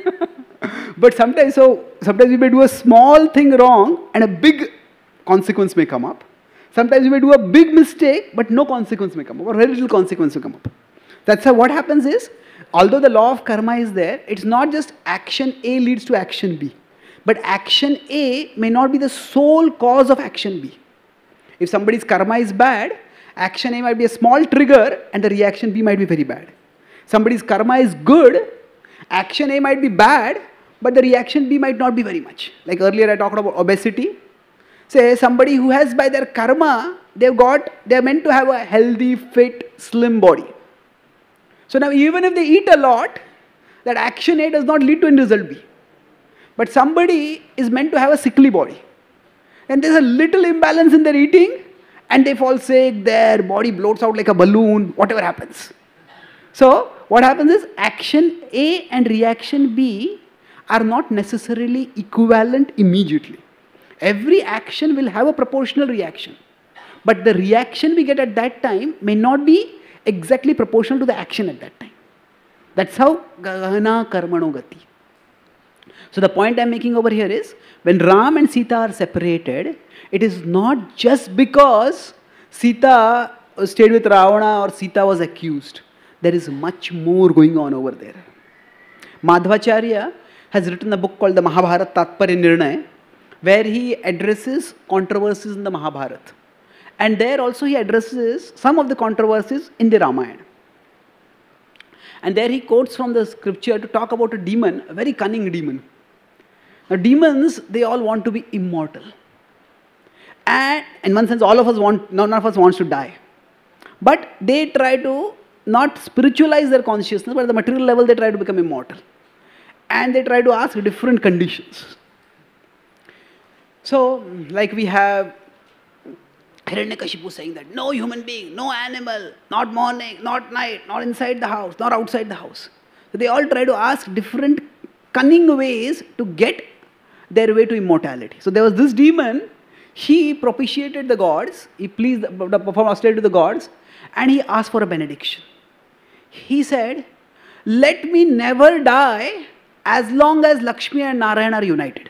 [SPEAKER 1] But sometimes we may do a small thing wrong and a big consequence may come up. Sometimes we may do a big mistake, but no consequence may come up, or very little consequence will come up. That's how what happens is, although the law of karma is there, it's not just action A leads to action B. But action A may not be the sole cause of action B. If somebody's karma is bad, action A might be a small trigger and the reaction B might be very bad. Somebody's karma is good, action A might be bad, but the reaction B might not be very much. Like earlier I talked about obesity. Say somebody who has by their karma, they're meant to have a healthy, fit, slim body. So now even if they eat a lot, that action A does not lead to end result B. But somebody is meant to have a sickly body. And there's a little imbalance in their eating and they fall sick, their body bloats out like a balloon, whatever happens. So what happens is action A and reaction B are not necessarily equivalent immediately. Every action will have a proportional reaction. But the reaction we get at that time may not be exactly proportional to the action at that time. That's how Gahana Karmano Gati. So the point I'm making over here is, when Ram and Sita are separated, it is not just because Sita stayed with Ravana or Sita was accused. There is much more going on over there. Madhvacharya has written a book called the Mahabharata Tatparya Nirnay, where he addresses controversies in the Mahabharata. And there also he addresses some of the controversies in the Ramayana. And there he quotes from the scripture to talk about a demon, a very cunning demon. Now demons, they all want to be immortal. And in one sense, none of us wants to die. But they try to not spiritualize their consciousness, but at the material level they try to become immortal. And they try to ask different conditions. So, like we have Hiranyakashipu saying that no human being, no animal, not morning, not night, not inside the house, not outside the house. So they all try to ask different cunning ways to get their way to immortality. So there was this demon, he propitiated the gods, he performed austerity to the gods, and he asked for a benediction. He said, let me never die as long as Lakshmi and Narayan are united.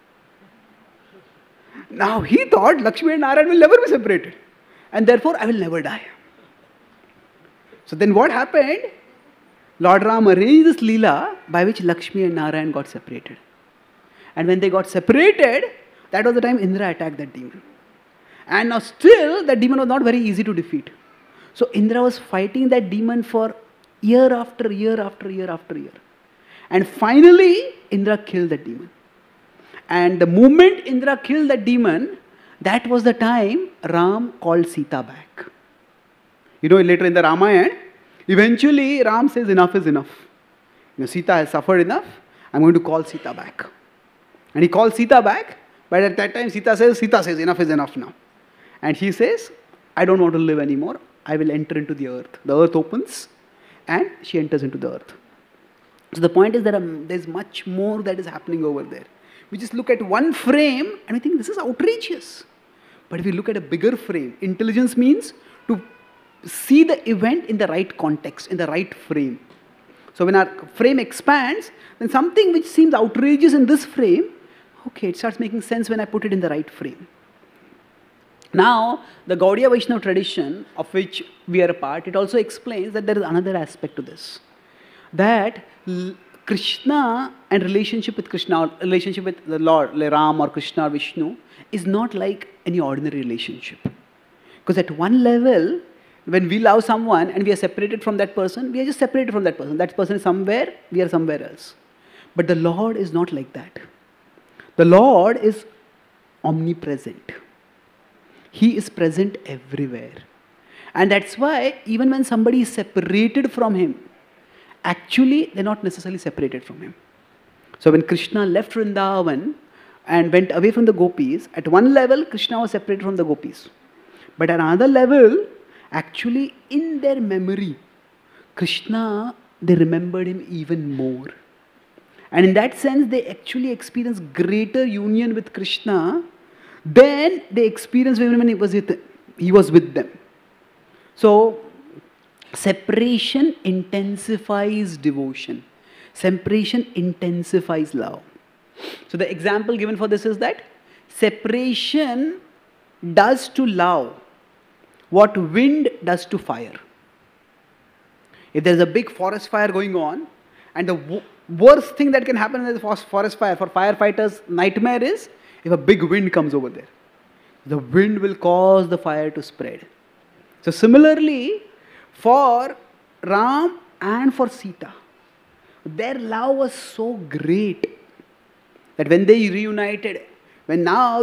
[SPEAKER 1] Now he thought Lakshmi and Narayan will never be separated, and therefore I will never die. So then what happened? Lord Ram arranged this Leela by which Lakshmi and Narayan got separated. And when they got separated, that was the time Indra attacked that demon. And now still that demon was not very easy to defeat. So Indra was fighting that demon for year after year after year after year. And finally Indra killed that demon. And the moment Indra killed that demon, that was the time Ram called Sita back. You know, later in the Ramayana, eventually Ram says enough is enough. You know, Sita has suffered enough, I'm going to call Sita back. And he calls Sita back, but at that time Sita says enough is enough now. And he says, I don't want to live anymore. I will enter into the earth. The earth opens and she enters into the earth. So the point is that there's much more that is happening over there. We just look at one frame and we think this is outrageous. But if we look at a bigger frame, intelligence means to see the event in the right context, in the right frame. So when our frame expands, then something which seems outrageous in this frame, okay, it starts making sense when I put it in the right frame. Now, the Gaudiya Vaishnava tradition, of which we are a part, it also explains that there is another aspect to this. That Krishna and relationship with Krishna, relationship with the Lord, like Ram or Krishna or Vishnu, is not like any ordinary relationship. Because at one level, when we love someone and we are separated from that person, we are just separated from that person. That person is somewhere, we are somewhere else. But the Lord is not like that. The Lord is omnipresent. He is present everywhere. And that's why even when somebody is separated from Him, actually they're not necessarily separated from Him. So when Krishna left Vrindavan and went away from the gopis, at one level Krishna was separated from the gopis. But at another level, actually in their memory, Krishna, they remembered Him even more. And in that sense, they actually experienced greater union with Krishna than they experienced when He was with them. So, separation intensifies devotion. Separation intensifies love. So the example given for this is that separation does to love what wind does to fire. If there is a big forest fire going on, and the worst thing that can happen in the forest fire for firefighters' nightmare is if a big wind comes over there. The wind will cause the fire to spread. So similarly, for Ram and for Sita, their love was so great that when they reunited, when now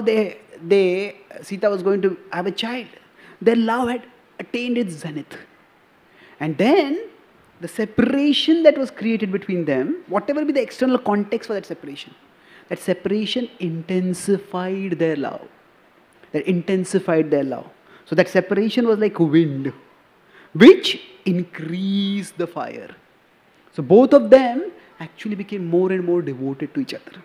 [SPEAKER 1] Sita was going to have a child, their love had attained its zenith. And then the separation that was created between them, whatever be the external context for that separation intensified their love. That intensified their love. So that separation was like wind, which increased the fire. So both of them actually became more and more devoted to each other.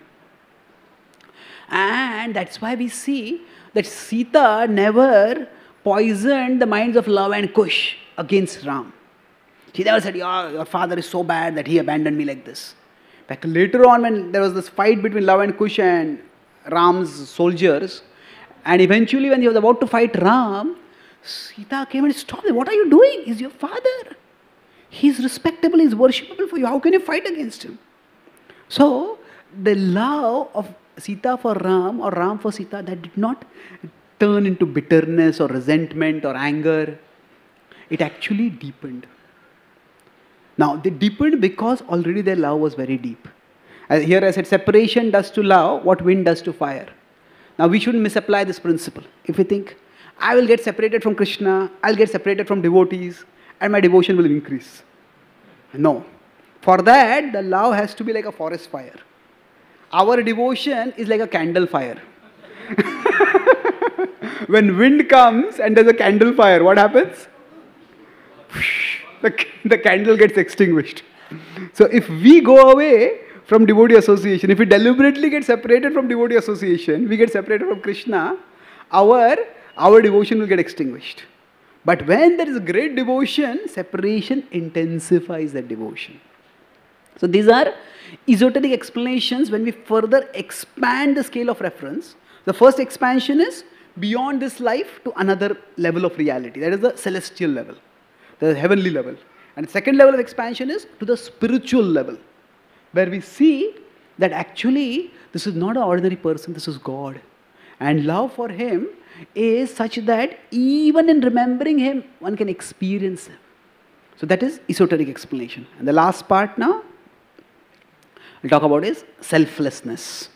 [SPEAKER 1] And that's why we see that Sita never poisoned the minds of Lava and Kush against Ram. She never said, your father is so bad that he abandoned me like this. In fact, later on when there was this fight between Lava and Kush and Ram's soldiers, and eventually when he was about to fight Ram, Sita came and stopped him. What are you doing? He's your father. He's respectable, he's worshipable for you. How can you fight against him? So, the love of Sita for Ram or Ram for Sita, that did not turn into bitterness or resentment or anger. It actually deepened. Now, they deepened because already their love was very deep. Here I said, separation does to love what wind does to fire. Now, we shouldn't misapply this principle. If we think, I will get separated from Krishna, I'll get separated from devotees, and my devotion will increase. No. For that, the love has to be like a forest fire. Our devotion is like a candle fire. When wind comes and there's a candle fire, what happens? The candle gets extinguished. So if we go away from devotee association, if we deliberately get separated from devotee association, we get separated from Krishna, our devotion will get extinguished. But when there is great devotion, separation intensifies that devotion. So these are esoteric explanations when we further expand the scale of reference. The first expansion is beyond this life to another level of reality. That is the celestial level, the heavenly level. And the second level of expansion is to the spiritual level, where we see that actually this is not an ordinary person, this is God. And love for Him is such that even in remembering Him, one can experience Him. So that is esoteric explanation. And the last part now we'll talk about is selflessness.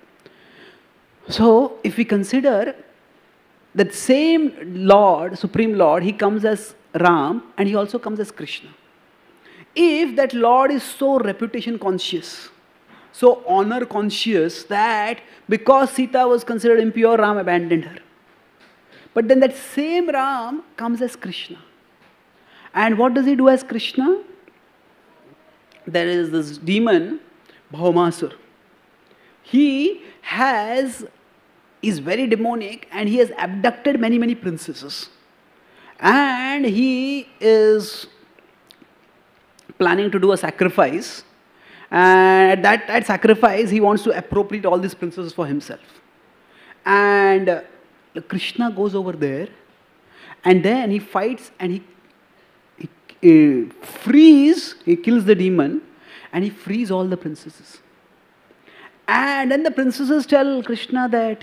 [SPEAKER 1] So if we consider that same Lord, Supreme Lord, He comes as Ram and He also comes as Krishna. If that Lord is so reputation conscious, so honor conscious that because Sita was considered impure, Ram abandoned her. But then that same Ram comes as Krishna. And what does he do as Krishna? There is this demon, Bhaumasur. He is very demonic and he has abducted many, many princesses. And he is planning to do a sacrifice. And at that sacrifice, he wants to appropriate all these princesses for himself. And Krishna goes over there, and then he fights and he kills the demon, and he frees all the princesses. And then the princesses tell Krishna that,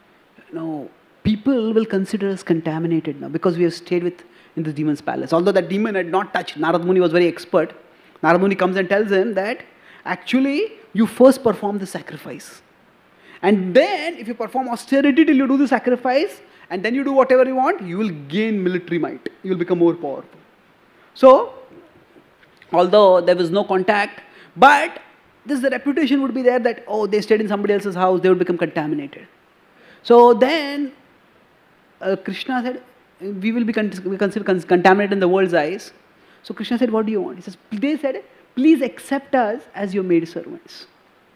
[SPEAKER 1] people will consider us contaminated now because we have stayed in the demon's palace. Although that demon had not touched, Narad Muni was very expert. Narad Muni comes and tells him that actually you first perform the sacrifice. And then if you perform austerity till you do the sacrifice and then you do whatever you want, you will gain military might. You will become more powerful. So, although there was no contact, but the reputation would be there that, they stayed in somebody else's house, they would become contaminated. So then Krishna said, we will be considered contaminated in the world's eyes. So Krishna said, what do you want? They said, please accept us as your maid servants.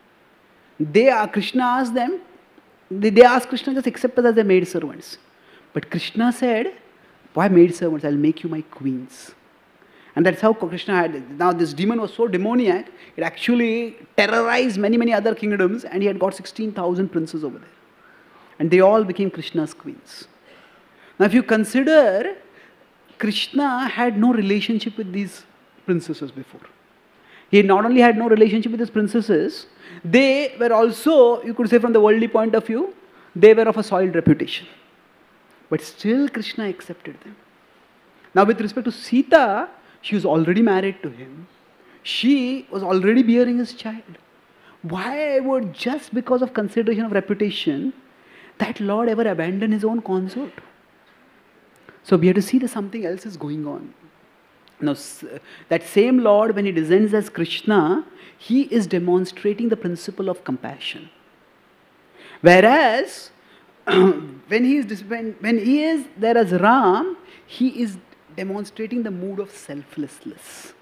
[SPEAKER 1] Krishna asked them, they asked Krishna, just accept us as their maid servants. But Krishna said, why maid servants? I'll make you my queens. And that's how Krishna had. Now this demon was so demoniac, it actually terrorized many, many other kingdoms, and he had got 16,000 princes over there. And they all became Krishna's queens. Now if you consider, Krishna had no relationship with these princesses before. He not only had no relationship with his princesses, they were also, you could say from the worldly point of view, they were of a soiled reputation. But still Krishna accepted them. Now with respect to Sita, she was already married to him. She was already bearing his child. Why would, just because of consideration of reputation, that Lord ever abandon his own consort? So we have to see that something else is going on. Now, that same Lord, when he descends as Krishna, he is demonstrating the principle of compassion. Whereas, when he is there as Ram, he is demonstrating the mood of selflessness.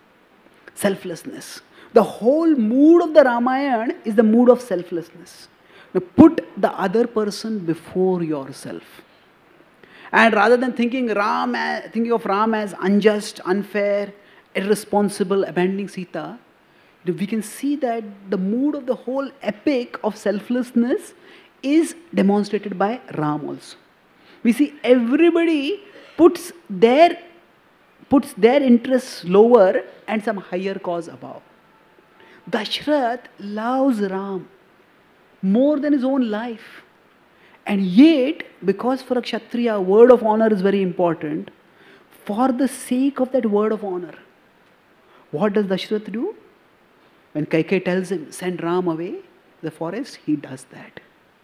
[SPEAKER 1] The whole mood of the Ramayana is the mood of selflessness. Now, put the other person before yourself. And rather than thinking of Ram as unjust, unfair, irresponsible, abandoning Sita, we can see that the mood of the whole epic of selflessness is demonstrated by Ram also. We see everybody puts their interests lower and some higher cause above. Dashrath loves Ram more than his own life. And yet, because for a Kshatriya, word of honor is very important, for the sake of that word of honor, what does Dashrath do? When Kaikeyi tells him, send Ram away to the forest, he does that.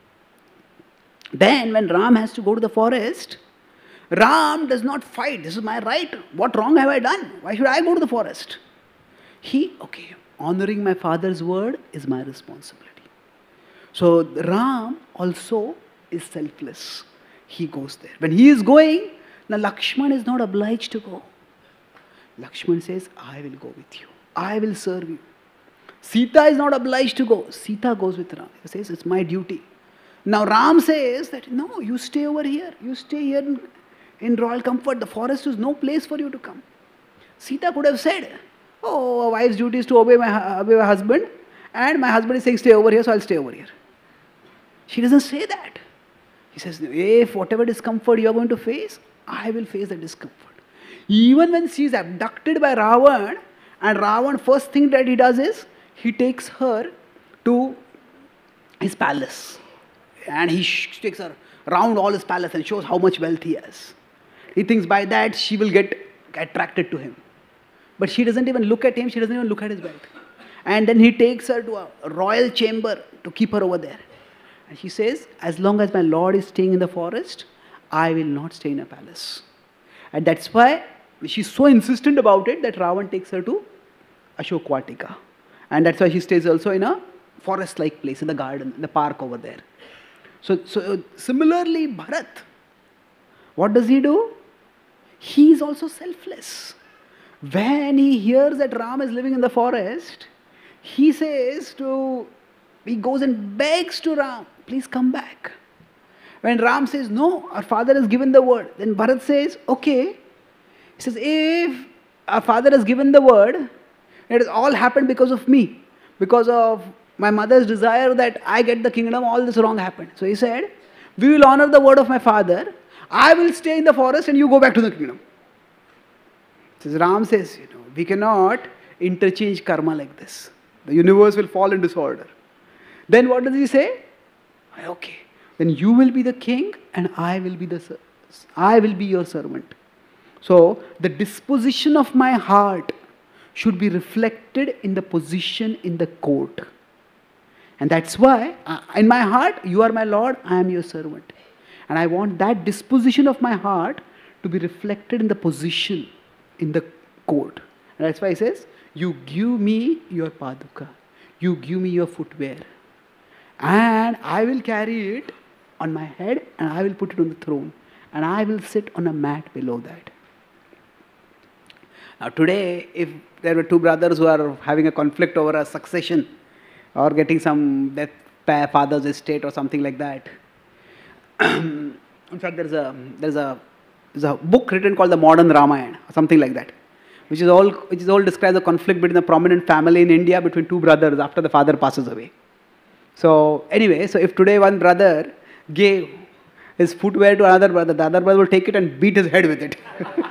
[SPEAKER 1] Then when Ram has to go to the forest, Ram does not fight. This is my right. What wrong have I done? Why should I go to the forest? Honoring my father's word is my responsibility. So Ram also is selfless. He goes there. When he is going, now Lakshman is not obliged to go. Lakshman says, I will go with you. I will serve you. Sita is not obliged to go. Sita goes with Ram. He says, it's my duty. Now Ram says that, no, you stay over here. You stay here in royal comfort. The forest is no place for you to come. Sita could have said, a wife's duty is to obey my husband, and my husband is saying stay over here, so I'll stay over here. She doesn't say that. He says, if whatever discomfort you are going to face, I will face the discomfort. Even when she is abducted by Ravan, and Ravan, first thing that he does is, he takes her to his palace. And he takes her around all his palace and shows how much wealth he has. He thinks by that she will get attracted to him. But she doesn't even look at him, she doesn't even look at his wealth. And then he takes her to a royal chamber to keep her over there. And she says, as long as my Lord is staying in the forest, I will not stay in a palace. And that's why she's so insistent about it that Ravan takes her to Ashokvatika. And that's why she stays also in a forest-like place, in the garden, in the park over there. So similarly, What does he do? He is also selfless. When he hears that Ram is living in the forest, he goes and begs to Ram, please come back. When Ram says, no, our father has given the word, then Bharat says, okay. He says, if our father has given the word, it has all happened because of me. Because of my mother's desire that I get the kingdom, all this wrong happened. So he said, we will honor the word of my father. I will stay in the forest and you go back to the kingdom. Ram says, we cannot interchange karma like this. The universe will fall in disorder. Then what does he say? Okay, then you will be the king and I will be your servant. So the disposition of my heart should be reflected in the position in the court. And that's why in my heart, you are my Lord, I am your servant. And I want that disposition of my heart to be reflected in the position in the court. And that's why he says, you give me your paduka, you give me your footwear, and I will carry it on my head and I will put it on the throne and I will sit on a mat below that. Now today, if there were two brothers who are having a conflict over a succession or getting some death father's estate or something like that, in fact there's a book written called the Modern Ramayana or something like that, which is all describes the conflict between a prominent family in India between two brothers after the father passes away. So anyway, so if today one brother gave his footwear to another brother, the other brother will take it and beat his head with it.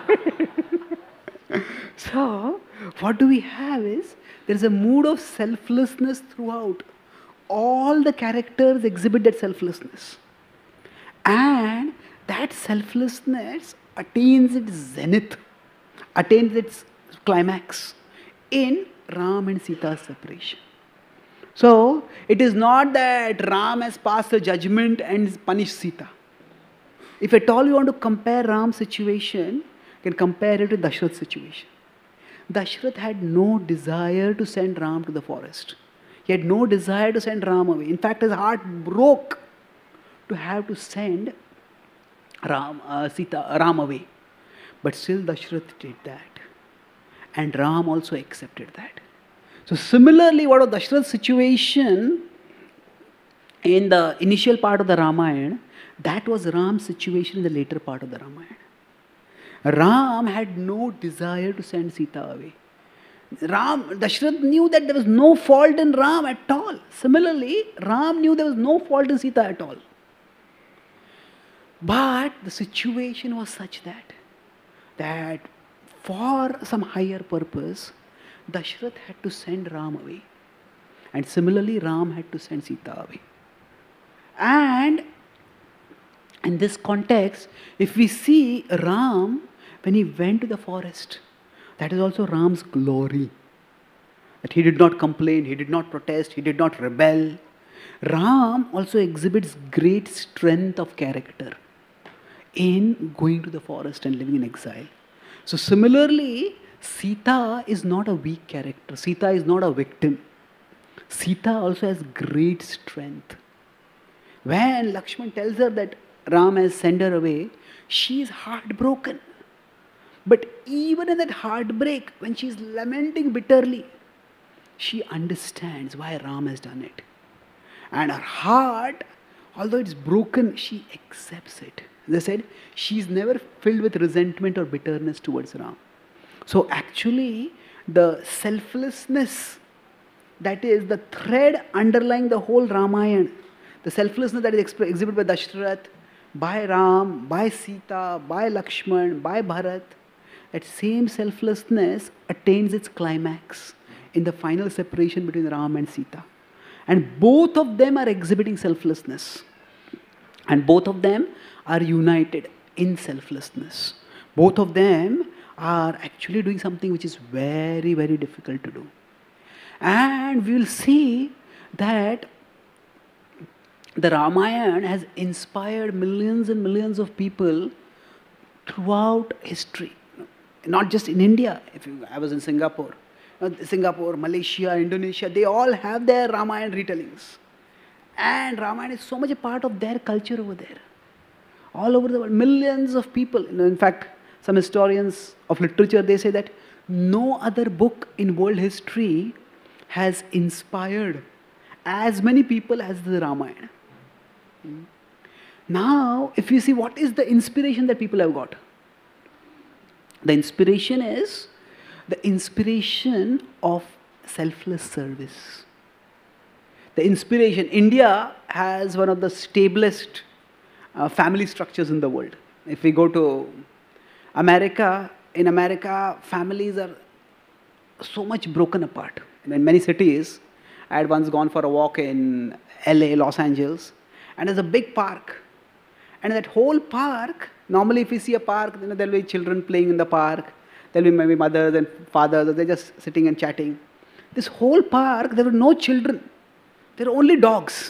[SPEAKER 1] So what do we have is, there is a mood of selflessness throughout. All the characters exhibit that selflessness. And that selflessness attains its zenith, attains its climax in Ram and Sita's separation. So, it is not that Ram has passed a judgment and punished Sita. If at all you want to compare Ram's situation, you can compare it with Dashrath's situation. Dashrath had no desire to send Ram to the forest. He had no desire to send Ram away. In fact, his heart broke to have to send Ram away. But still Dashrath did that. And Ram also accepted that. So similarly, what was Dashrath's situation in the initial part of the Ramayana, that was Ram's situation in the later part of the Ramayana. Ram had no desire to send Sita away. Dashrath knew that there was no fault in Ram at all. Similarly, Ram knew there was no fault in Sita at all. But the situation was such that for some higher purpose, Dashrath had to send Ram away. And similarly, Ram had to send Sita away. And in this context, if we see Ram, when he went to the forest, that is also Ram's glory. That he did not complain, he did not protest, he did not rebel. Ram also exhibits great strength of character in going to the forest and living in exile. So similarly, Sita is not a weak character. Sita is not a victim. Sita also has great strength. When Lakshman tells her that Ram has sent her away, she is heartbroken. But even in that heartbreak, when she is lamenting bitterly, she understands why Ram has done it. And her heart, although it's broken, she accepts it. As I said, she is never filled with resentment or bitterness towards Ram. So actually, the selflessness, that is the thread underlying the whole Ramayana, the selflessness that is exhibited by Dashrath, by Ram, by Sita, by Lakshman, by Bharat, that same selflessness attains its climax in the final separation between Ram and Sita. And both of them are exhibiting selflessness. And both of them are united in selflessness. Both of them are actually doing something which is very, very difficult to do. And we will see that the Ramayana has inspired millions and millions of people throughout history. Not just in India. I was in Singapore. Singapore, Malaysia, Indonesia, they all have their Ramayana retellings. And Ramayana is so much a part of their culture over there. All over the world, millions of people. In fact, some historians of literature, they say that no other book in world history has inspired as many people as the Ramayana. Now, if you see what is the inspiration that people have got, the inspiration is the inspiration of selfless service. The inspiration, India has one of the stablest family structures in the world. If we go to America, in America, families are so much broken apart. In many cities, I had once gone for a walk in LA, Los Angeles, and there's a big park. And that whole park, normally if you see a park, there will be children playing in the park, there will be maybe mothers and fathers, they're just sitting and chatting. This whole park, there were no children. There were only dogs.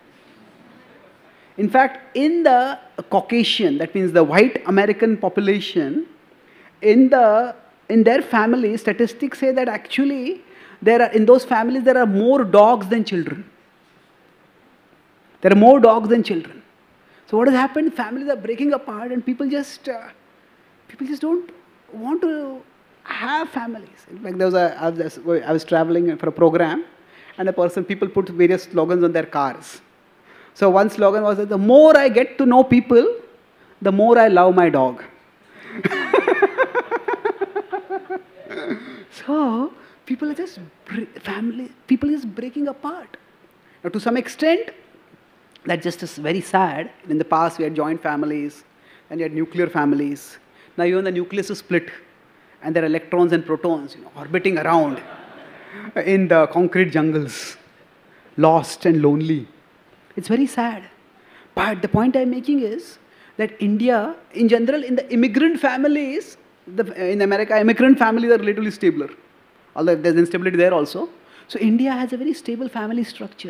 [SPEAKER 1] In fact, in the Caucasian, that means the white American population, in their families, statistics say that actually in those families there are more dogs than children. There are more dogs than children. So what has happened? Families are breaking apart, and people just don't want to have families. In fact, I was traveling for a program, and people put various slogans on their cars. So one slogan was that the more I get to know people, the more I love my dog. So people are just breaking apart. Now, to some extent, that just is very sad. In the past, we had joint families, and you had nuclear families. Now even the nucleus is split, and there are electrons and protons, orbiting around in the concrete jungles, lost and lonely. It's very sad. But the point I'm making is that India, in general, in the immigrant families, in America, immigrant families are relatively stabler, although there's instability there also. So India has a very stable family structure.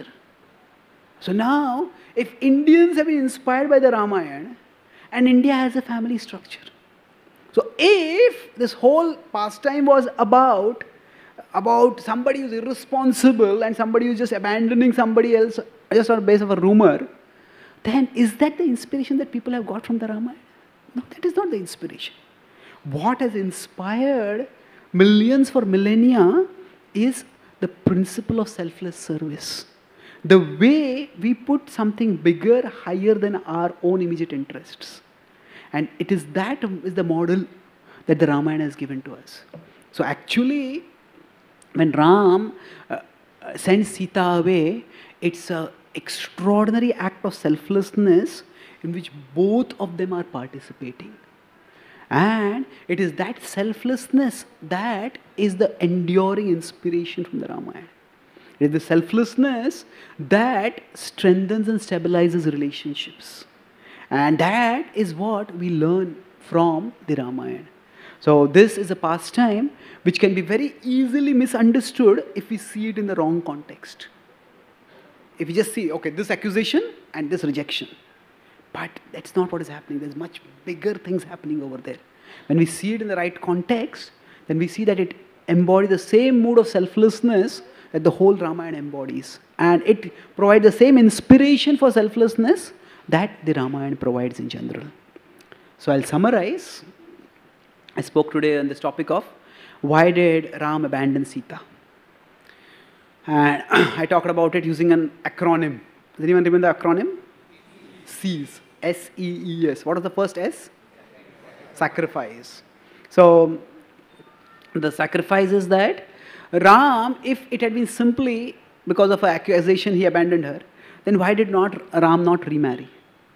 [SPEAKER 1] So now, if Indians have been inspired by the Ramayana, and India has a family structure. So if this whole pastime was about somebody who's irresponsible and somebody who's just abandoning somebody else just on the basis of a rumor, then is that the inspiration that people have got from the Ramayana? No, that is not the inspiration. What has inspired millions for millennia is the principle of selfless service. The way we put something bigger, higher than our own immediate interests. And it is that is the model that the Ramayana has given to us. So actually, when Ram sends Sita away, it's an extraordinary act of selflessness in which both of them are participating. And it is that selflessness that is the enduring inspiration from the Ramayana. It is the selflessness that strengthens and stabilizes relationships. And that is what we learn from the Ramayana. So this is a pastime which can be very easily misunderstood if we see it in the wrong context. If you just see, okay, this accusation and this rejection. But that's not what is happening. There's much bigger things happening over there. When we see it in the right context, then we see that it embodies the same mood of selflessness that the whole Ramayana embodies. And it provides the same inspiration for selflessness that the Ramayana provides in general. So I'll summarize. I spoke today on this topic of why did Ram abandon Sita? And I talked about it using an acronym. Does anyone remember the acronym? SEES. S-E-E-S. What was the first S? Sacrifice. So the sacrifice is that Ram, if it had been simply because of an accusation he abandoned her, then why did Ram not remarry?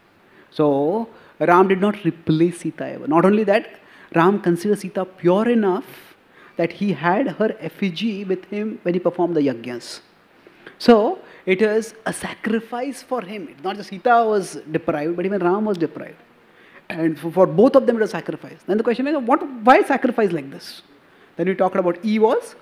[SPEAKER 1] So Ram did not replace Sita ever. Not only that, Ram considered Sita pure enough that he had her effigy with him when he performed the yajnas. So it is a sacrifice for him. It's not just Sita was deprived, but even Ram was deprived. And for both of them it was sacrifice. Then the question is, why sacrifice like this? Then we talked about E was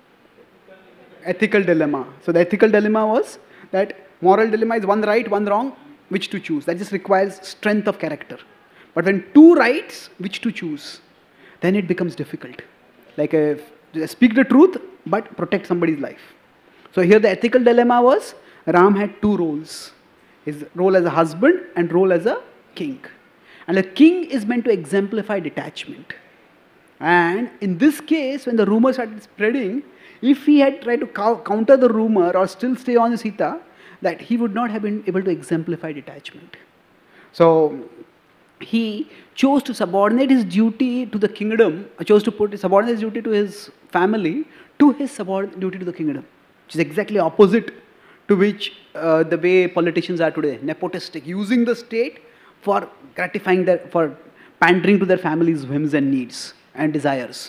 [SPEAKER 1] ethical dilemma. So the ethical dilemma was that moral dilemma is one right, one wrong, which to choose. That just requires strength of character. But when two rights, which to choose, then it becomes difficult. Like speak the truth, but protect somebody's life. So here the ethical dilemma was, Ram had two roles. His role as a husband and role as a king. And a king is meant to exemplify detachment. And in this case, when the rumor started spreading, if he had tried to counter the rumor or still stay on Sita, that he would not have been able to exemplify detachment. So he chose to subordinate his duty to the kingdom, chose to subordinate his duty to his family, to his duty to the kingdom, which is exactly opposite to which the way politicians are today, nepotistic, using the state for gratifying for pandering to their family's whims and needs and desires.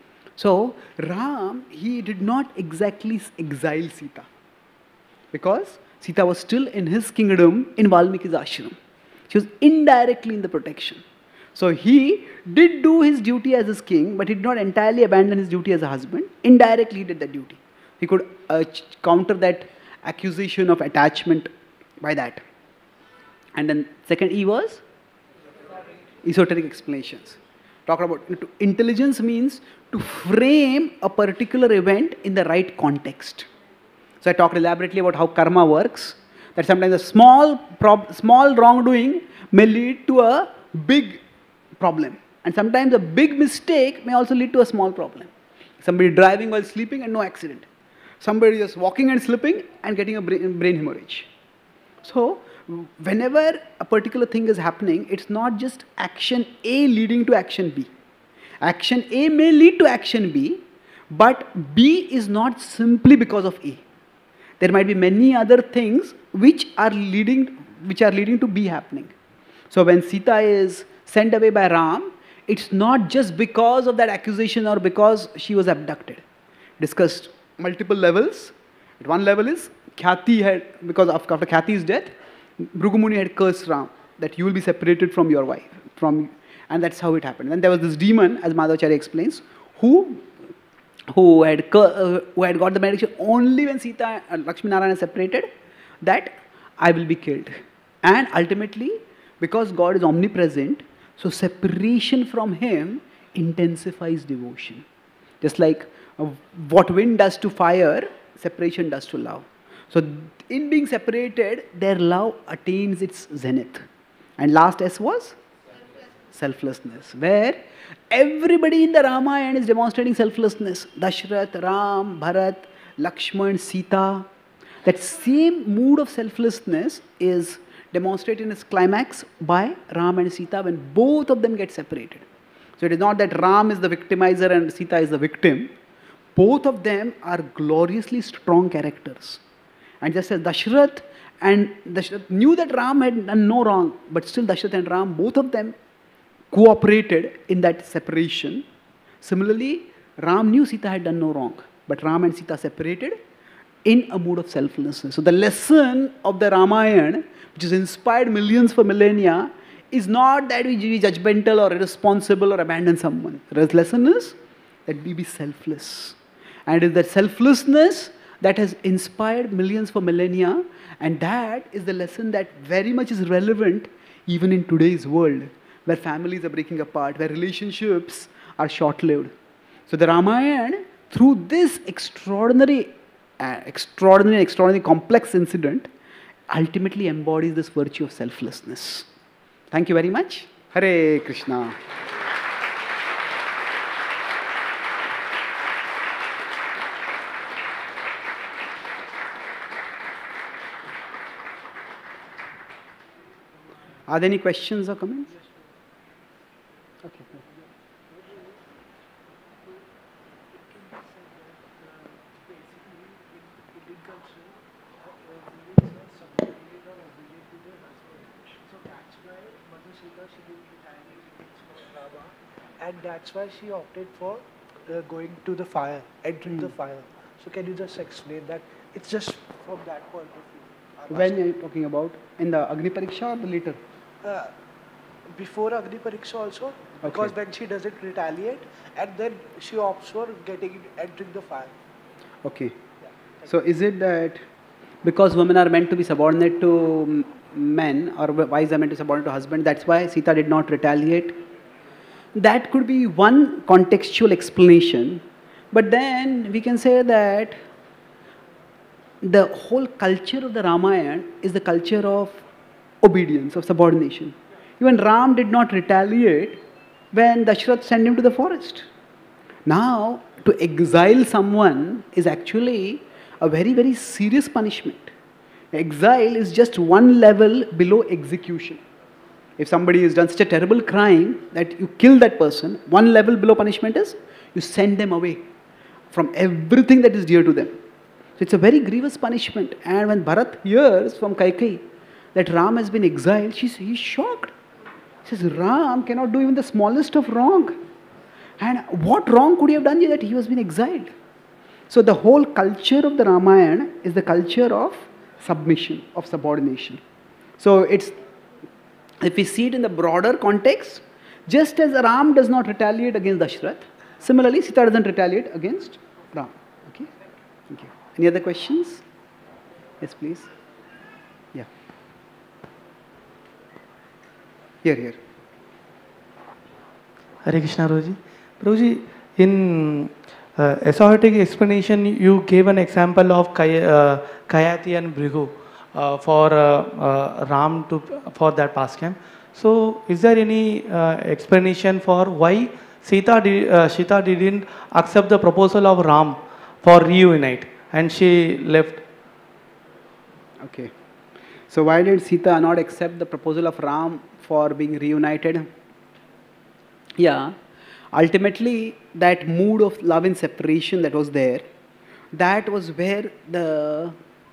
[SPEAKER 1] So Ram, he did not exactly exile Sita, because Sita was still in his kingdom in Valmiki's ashram. She was indirectly in the protection. So he did do his duty as his king, but he did not entirely abandon his duty as a husband. Indirectly he did that duty. He could counter that accusation of attachment by that. And then second E was esoteric explanations. Talk about intelligence means to frame a particular event in the right context. So I talked elaborately about how karma works. That sometimes a small wrongdoing may lead to a big problem. And sometimes a big mistake may also lead to a small problem. Somebody driving while sleeping and no accident. Somebody just walking and slipping and getting a brain hemorrhage. So whenever a particular thing is happening, it's not just action A leading to action B. Action A may lead to action B, but B is not simply because of A. There might be many other things which are leading to B happening. So when Sita is sent away by Ram, it's not just because of that accusation or because she was abducted. Discussed multiple levels. At one level is Khyati had, because after Khyati's death, Bhrigu Muni had cursed Ram that you will be separated from your wife, and that's how it happened. Then there was this demon, as Madhavacharya explains, who had got the benediction only when Sita and Lakshmi Narayana separated, that I will be killed. And ultimately, because God is omnipresent, so separation from Him intensifies devotion. Just like what wind does to fire, separation does to love. So in being separated, their love attains its zenith. And last S was? Selflessness. Where everybody in the Ramayana is demonstrating selflessness. Dashrath, Ram, Bharat, Lakshman, Sita. That same mood of selflessness is demonstrated in its climax by Ram and Sita when both of them get separated. So it is not that Ram is the victimizer and Sita is the victim. Both of them are gloriously strong characters. And just as Dashrath knew that Ram had done no wrong, but still Dashrath and Ram, both of them cooperated in that separation. Similarly, Ram knew Sita had done no wrong, but Ram and Sita separated in a mood of selflessness. So the lesson of the Ramayana, which has inspired millions for millennia, is not that we be judgmental or irresponsible or abandon someone. The lesson is that we be selfless. And it is that selflessness that has inspired millions for millennia, and that is the lesson that very much is relevant even in today's world, where families are breaking apart, where relationships are short-lived. So the Ramayana, through this extraordinary complex incident, ultimately embodies this virtue of selflessness. Thank you very much. Hare Krishna. Are there any questions or comments? Okay.
[SPEAKER 2] And that's why she opted for going to the fire, entering the fire. So can you just explain that? It's just from that point of view.
[SPEAKER 1] When are you talking about? In the Agni Pariksha or later?
[SPEAKER 2] Before Agni Pariksha also, because when she doesn't retaliate, and then she opts for entering the fire.
[SPEAKER 1] Okay. Yeah. So is it that because women are meant to be subordinate to men, or wives are meant to be subordinate to husband, that's why Sita did not retaliate? That could be one contextual explanation. But then we can say that the whole culture of the Ramayana is the culture of obedience, of subordination. Even Ram did not retaliate when Dashrath sent him to the forest. Now, to exile someone is actually a very, very serious punishment. Exile is just one level below execution. If somebody has done such a terrible crime that you kill that person, one level below punishment is you send them away from everything that is dear to them. So it's a very grievous punishment. And when Bharat hears from Kaikeyi that Ram has been exiled, he's shocked. He says, Ram cannot do even the smallest of wrong. And what wrong could he have done that he has been exiled? So the whole culture of the Ramayana is the culture of submission, of subordination. So it's, if we see it in the broader context, just as Ram does not retaliate against Dashrath, similarly Sita doesn't retaliate against Ram. Okay? Thank you. Any other questions? Yes, please. Yeah. Here.
[SPEAKER 3] Hare Krishna, Prabhuji. Prabhuji, in esoteric explanation, you gave an example of Kayati and Bhrigu for Ram for that pastime. So, is there any explanation for why Sita didn't accept the proposal of Ram for reunite and she left?
[SPEAKER 1] Okay. So, why did Sita not accept the proposal of Ram for being reunited? Yeah. Ultimately, that mood of love and separation that was there, that was where the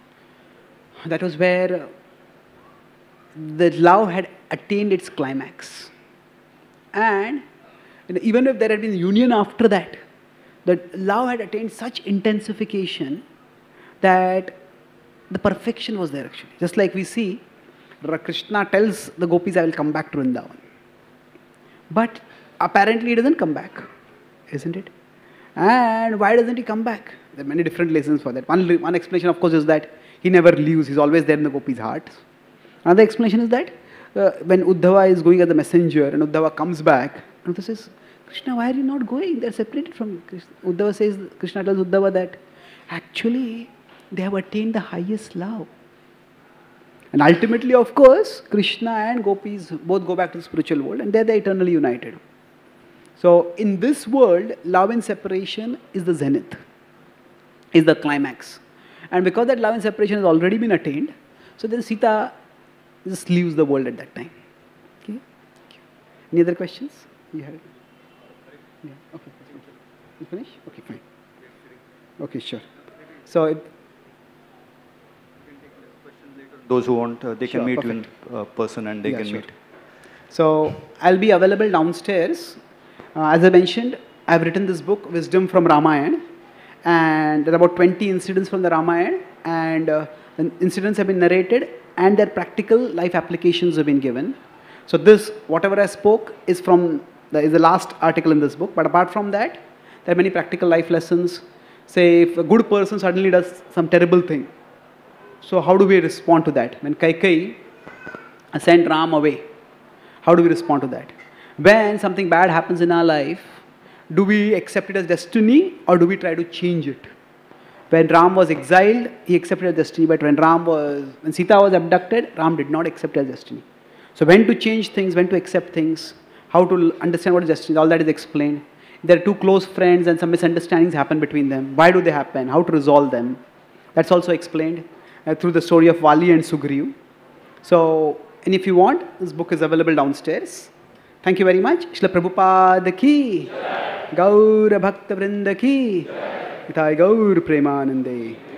[SPEAKER 1] love had attained its climax. And even if there had been union after that, the love had attained such intensification that the perfection was there actually. Just like we see, Krishna tells the gopis, I will come back to Vrindavan. But apparently he doesn't come back, isn't it? And why doesn't he come back? There are many different reasons for that. One explanation, of course, is that he never leaves. He's always there in the gopis' hearts. Another explanation is that when Uddhava is going as the messenger and Uddhava comes back, Uddhava says, Krishna, why are you not going? They're separated from Krishna. Uddhava says, Krishna tells Uddhava that actually they have attained the highest love. And ultimately, of course, Krishna and gopis both go back to the spiritual world and there they're eternally united. So, in this world, love and separation is the zenith, is the climax. And because that love and separation has already been attained, so then Sita just leaves the world at that time. Okay? Any other questions? You had it? Yeah. Okay. You finish? Okay, fine. Okay, sure. So,
[SPEAKER 4] those who want, they can meet you in person and they can meet.
[SPEAKER 1] So, I'll be available downstairs. As I mentioned, I've written this book, Wisdom from Ramayana, and there are about 20 incidents from the Ramayana, and the incidents have been narrated and their practical life applications have been given. So this, whatever I spoke, is the last article in this book, but apart from that, there are many practical life lessons. Say, if a good person suddenly does some terrible thing, so how do we respond to that? When Kaikeyi sent Ram away, how do we respond to that? When something bad happens in our life, do we accept it as destiny or do we try to change it? When Ram was exiled, he accepted as destiny, but when Sita was abducted, Ram did not accept it as destiny. So when to change things, when to accept things, how to understand what is destiny, all that is explained. There are two close friends and some misunderstandings happen between them. Why do they happen? How to resolve them? That's also explained through the story of Vali and Sugriv. So, and if you want, this book is available downstairs. Thank you very much. Shila Prabhupada ki, Gaura Bhakta Vrinda ki, Itai Gaur Premanande.